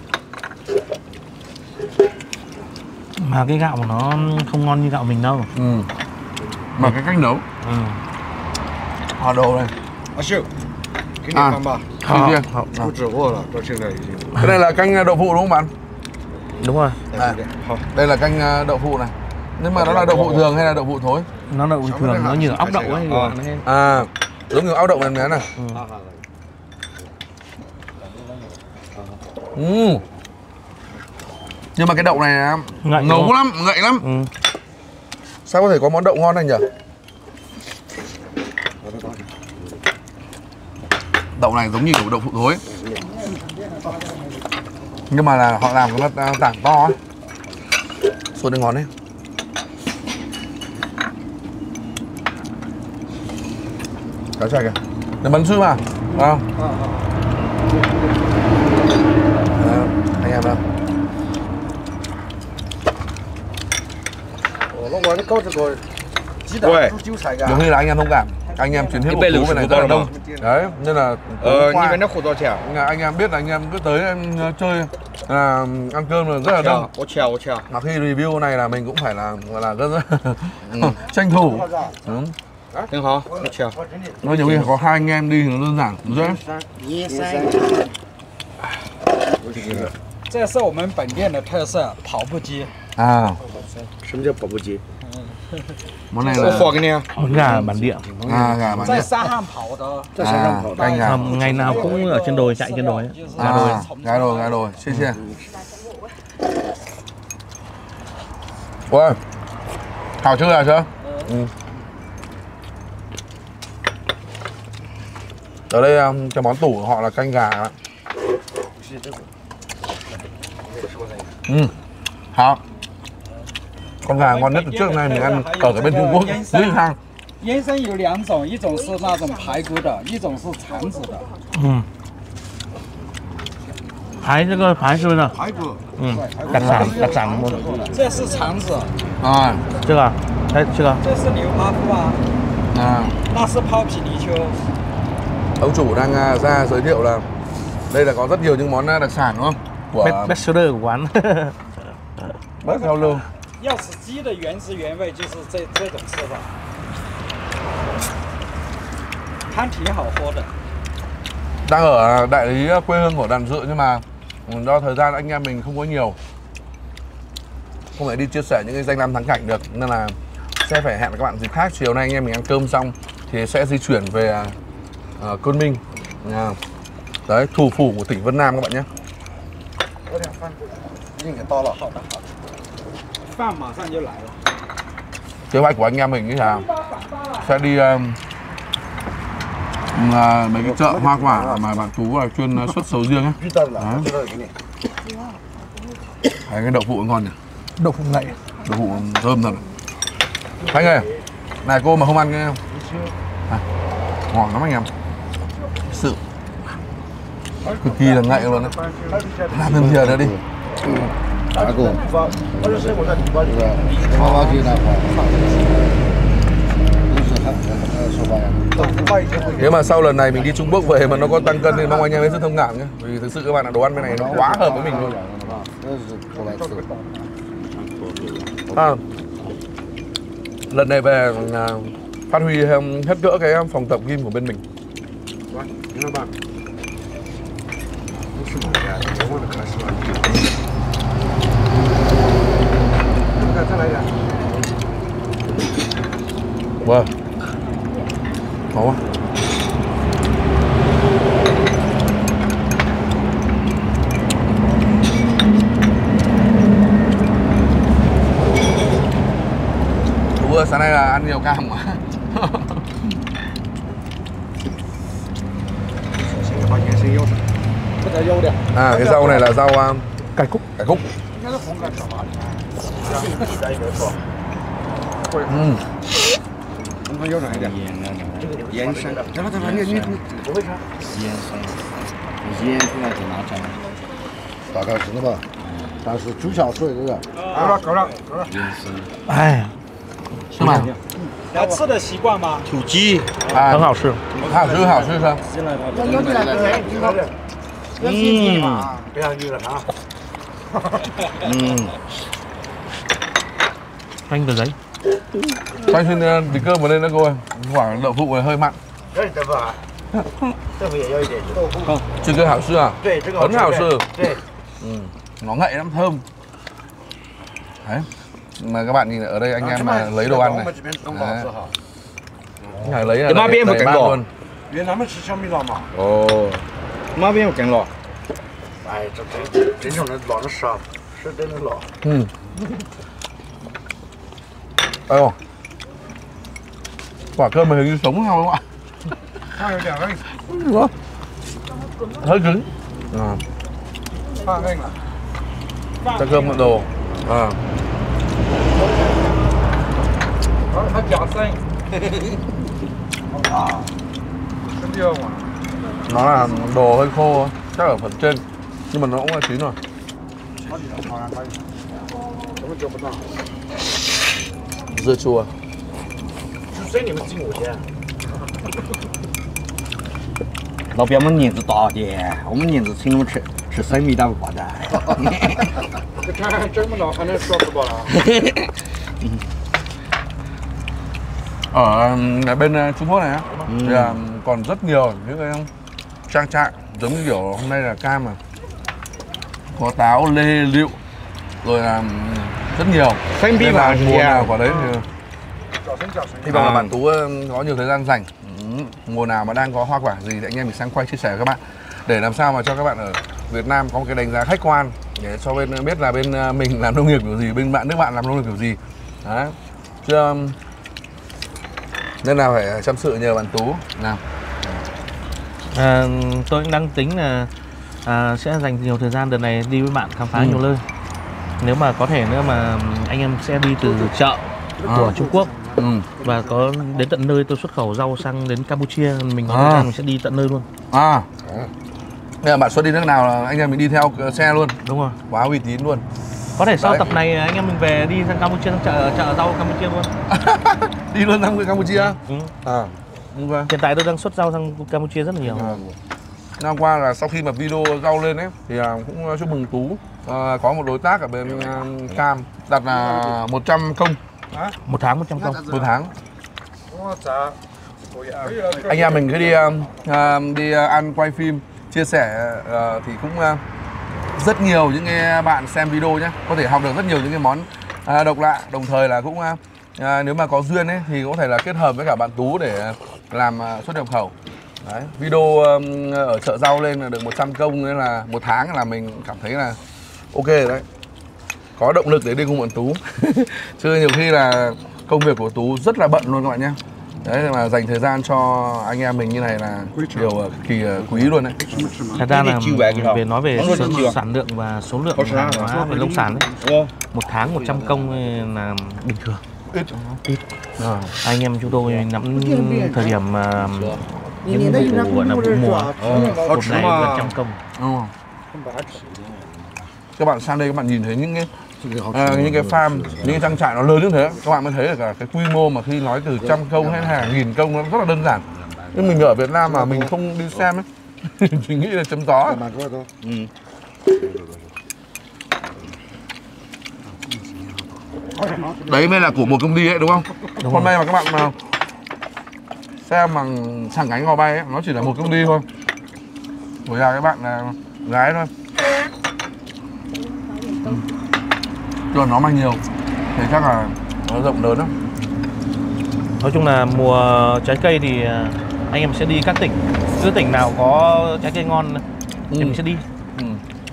Mà cái gạo của nó không ngon như gạo mình đâu. Ừ. Mà cái cách nấu, ừ, họ đổ lên. À, à, cái này là canh đậu phụ đúng không bạn? Đúng rồi. À, đây là canh đậu phụ này. Nhưng mà nó là đậu phụ thường hay là đậu phụ thối? Nó đậu phụ thường, nó như ốc đậu ấy. À, giống như ốc đậu này này. Ừ. Ừ. Nhưng mà cái đậu này ngậy ngấu lắm, ngậy lắm. Ừ. Sao có thể có món đậu ngon này nhỉ? Đậu này giống như kiểu đậu phụ thối, nhưng mà là họ làm cái nó tảng to ấy. Sốt đây ngon đấy. Cá chạch kìa, nó bắn sư mà, à. À, anh em đâu? Nhiều khi là anh em thông cảm, anh em chuyến hết một cú bên này rất là đông. Đấy, nên là ờ, như vậy nó khổ to chèo. Anh em biết là anh em cứ tới em chơi là ăn cơm là rất là đông. Ô chèo, ô chèo. Mà khi review này là mình cũng phải là gọi là rất rất tranh thủ. Đúng. 挺好，ô chèo. Nói nhiều khi có hai anh em đi thì nó đơn giản, dễ. 这是我们本店的特色跑步机。 À. 什么叫跑步机？ Món này là món gà bản địa. À, gà bản địa. 在山上跑的。 在山上跑的。 Canh gà. Ngày nào cũng ở trên đồi, chạy trên đồi. Gà đồi, gà đồi, gà đồi. Chia chia. Ôi, Thảo chưa à chưa? Ừ. Ở đây um, cái món tủ của họ là canh gà. Ừ. Hảo. Con gà ngon nhất từ trước nay mình ăn ở cái bên Trung Quốc, dưới hàng. 延伸有两种，一种是那种排骨的，一种是肠子的。 嗯，排这个排是不是？ 排骨。 嗯，đặc sản đặc sản món. 这是肠子。 啊， 这个，哎，这个。 这是牛扒腹啊。 À. 那是泡皮泥鳅。 Ông chủ đang ra giới thiệu là đây là có rất nhiều những món đặc sản đúng không? Của best seller của quán. Best seller. 要是鸡的原汁原味，就是这这种吃法。汤挺好喝的。 Đang ở đại lý quê hương của Đàn Dự nhưng mà do thời gian anh em mình không có nhiều, không thể đi chia sẻ những cái danh lam thắng cảnh được, nên là sẽ phải hẹn các bạn dịp khác. Chiều nay anh em mình ăn cơm xong thì sẽ di chuyển về uh, Côn Minh, uh, đấy, thủ phủ của tỉnh Vân Nam các bạn nhé. 饭马上就来了。 Kế hoạch của anh em mình là sẽ đi uh, uh, mấy cái chợ hoa quả mà bạn Tú là chuyên xuất sầu riêng ấy. Đấy. Đấy, cái đậu phụ ngon nhỉ? Đậu phụ ngậy, đậu phụ thơm thật. Anh ơi, này cô mà không ăn cái à, ngon lắm anh em. Sự cực kỳ là ngậy luôn đấy. Làm thêm thìa nữa đi. Cá củ. Hoa hoa kia là nếu mà sau lần này mình đi Trung Quốc về mà nó có tăng cân thì mong anh em hết sức thông cảm nhé. Vì thực sự các bạn là đồ ăn bên này nó quá hợp với mình luôn. À, lần này về à, phát huy hết cỡ cái phòng tập gym của bên mình. Wow, khó quá. Đúng rồi, sáng nay là ăn nhiều cam quá. À, cái rau này là rau uh, cải cúc, cải cúc. Ừ. 我们有哪一点？盐山，怎么怎么你你你不会吃？盐山，腌出来就拿粘。大概是的吧，但是煮下水这个。够了够了够了。盐山。 哎， 是吗？ 要吃的习惯吗？ 土鸡， 啊， 很好吃， 好吃好吃是。 嗯，不要腻了啊。嗯。 Anh tờ giấy. Cho anh xin tí cơm vào đây nữa cô ơi. Quả đậu phụ này hơi mặn. Chứ cái hảo sư à? Ấn hảo sư. Ừ. Nó ngậy lắm, thơm. Đấy. Mà các bạn nhìn ở đây anh em mà lấy đồ ăn này. Đấy. Này lấy là đầy bát luôn. 越南们吃小米辣嘛？哦，那边有更辣。哎，这真真正的辣的是啊，是真的辣。 嗯。 Ồ. Quả cơm mà hình như sống không các bạn? Hơi cứng. À. Cho cơm một đồ. À. Nó là đồ hơi khô, chắc ở phần trên, nhưng mà nó cũng là chín rồi. Dưa chua. 老表们年纪大点，我们年纪轻，我们吃吃生米大不挂的。 这看这么老还能说不饱了？ Ở bên Trung Quốc này á, ừ. thì là còn rất nhiều những cái trang trại giống như kiểu hôm nay là cam mà có táo, lê, liệu, rồi là rất nhiều. Nên là mùa nào quả đấy thì hy vọng là bạn Tú có nhiều thời gian rảnh. Ừ. Mùa nào mà đang có hoa quả gì thì anh em mình sang quay chia sẻ với các bạn để làm sao mà cho các bạn ở Việt Nam có một cái đánh giá khách quan để cho bên biết là bên mình làm nông nghiệp kiểu gì, bên bạn nước bạn làm nông nghiệp kiểu gì. Đấy. Chứ nên là phải chăm sự nhờ bạn Tú nào. À, tôi cũng đang tính là à, sẽ dành nhiều thời gian đợt này đi với bạn khám phá ừ. nhiều nơi. Nếu mà có thể nữa mà anh em sẽ đi từ chợ à. của Trung Quốc ừ. và có đến tận nơi tôi xuất khẩu rau sang đến Campuchia, mình có thời gian mình sẽ đi tận nơi luôn. À. Bây giờ bạn xuất đi nước nào anh em mình đi theo xe luôn. Đúng rồi. Quá uy tín luôn. Có thể sau Đấy. tập này anh em mình về đi sang Campuchia, sang chợ chợ rau Campuchia luôn. Đi luôn sang Campuchia. Ừ. À. Okay. Hiện tại tôi đang xuất rau sang Campuchia rất là nhiều. À. Năm qua là sau khi mà video rau lên ấy thì cũng chúc mừng Tú à, có một đối tác ở bên uh, Cam đặt là một trăm công. Một tháng một trăm công. Một tháng. Anh em mình cứ đi uh, đi uh, ăn quay phim chia sẻ uh, thì cũng uh, rất nhiều những cái bạn xem video nhé, có thể học được rất nhiều những cái món à, độc lạ, đồng thời là cũng à, nếu mà có duyên ấy thì có thể là kết hợp với cả bạn Tú để làm à, xuất nhập khẩu. Đấy, video um, ở chợ rau lên là được một trăm công nên là một tháng là mình cảm thấy là ok rồi đấy, có động lực để đi cùng bạn Tú. Chứ nhiều khi là công việc của Tú rất là bận luôn các bạn nhé. Đấy mà dành thời gian cho anh em mình như này là điều kỳ quý luôn đấy. Thật ra là về nói về sản lượng và số lượng hàng hóa về nông sản đấy, một tháng một trăm công là bình thường. Ít. Ít. À, anh em chúng tôi nắm thời điểm mà những vụ gọi là vụ mùa, một ngày gần trăm công. Ừ. Các bạn sang đây các bạn nhìn thấy những cái À, những cái farm, những cái trang trại nó lớn như thế, các bạn mới thấy được cả cái quy mô mà khi nói từ trăm công hay hàng nghìn công nó rất là đơn giản. Nhưng mình ở Việt Nam mà mình không đi xem ấy, mình nghĩ là chấm gió. Ừ. Đấy mới là của một công ty ấy đúng không? Đúng Hôm nay mà các bạn mà xem bằng sàng cánh gò bay ấy, nó chỉ là một công ty thôi. Của nhà các bạn là gái thôi. Chứ nó mang nhiều thì chắc là nó rộng lớn lắm. Nói chung là mùa trái cây thì anh em sẽ đi các tỉnh, cứ tỉnh nào có trái cây ngon thì ừ. mình sẽ đi. Ừ.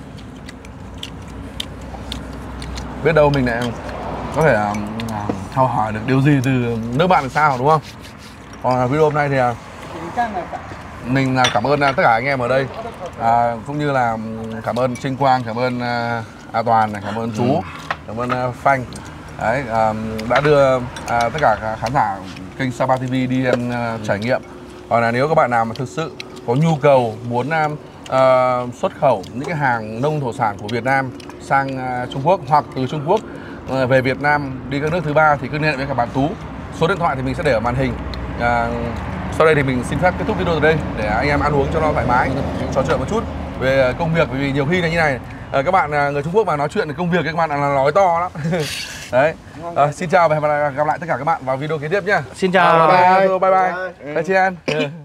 Biết đâu mình lại có thể uh, thao hỏi được điều gì từ nước bạn làm sao đúng không? Còn video hôm nay thì mình là cảm ơn tất cả anh em ở đây, à, cũng như là cảm ơn Trinh Quang, cảm ơn uh, A Toàn này, cảm ơn Tú. Ừ. Cảm ơn uh, Phanh đấy, uh, đã đưa uh, tất cả khán giả kênh Sapa ti vi đi ăn uh, trải nghiệm. Còn là nếu các bạn nào mà thực sự có nhu cầu muốn uh, uh, xuất khẩu những cái hàng nông thổ sản của Việt Nam sang uh, Trung Quốc hoặc từ Trung Quốc uh, về Việt Nam đi các nước thứ ba thì cứ liên hệ với các bạn Tú. Số điện thoại thì mình sẽ để ở màn hình. Uh, sau đây thì mình xin phép kết thúc video ở đây để anh em ăn uống cho nó thoải mái, trò chuyện một chút về công việc, bởi vì nhiều khi là như này. À, các bạn người Trung Quốc mà nói chuyện về công việc các bạn là nói to lắm. Đấy. À, xin chào và hẹn gặp lại tất cả các bạn vào video kế tiếp nhé. Xin chào. À, bye bye. Bye bye. Bye chị An.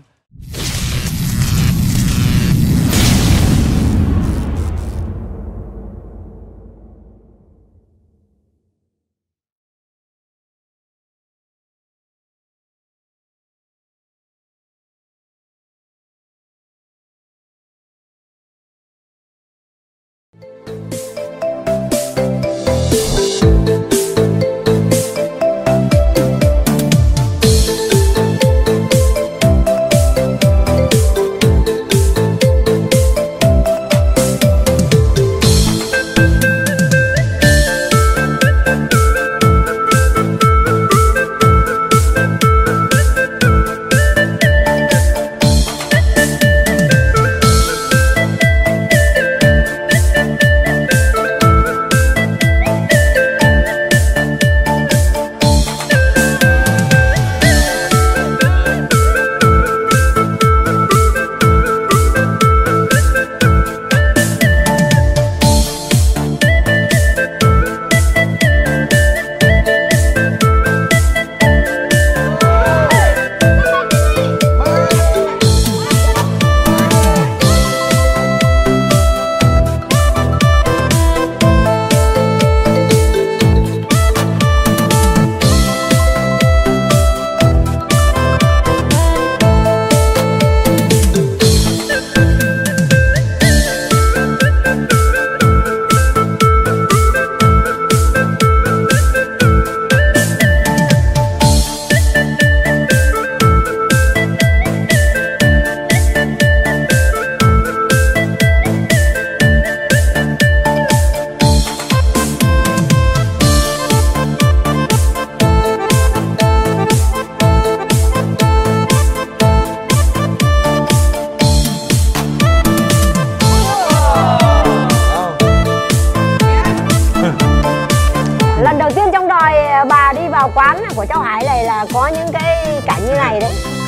của cháu Hải này là có những cái cảnh như này đấy.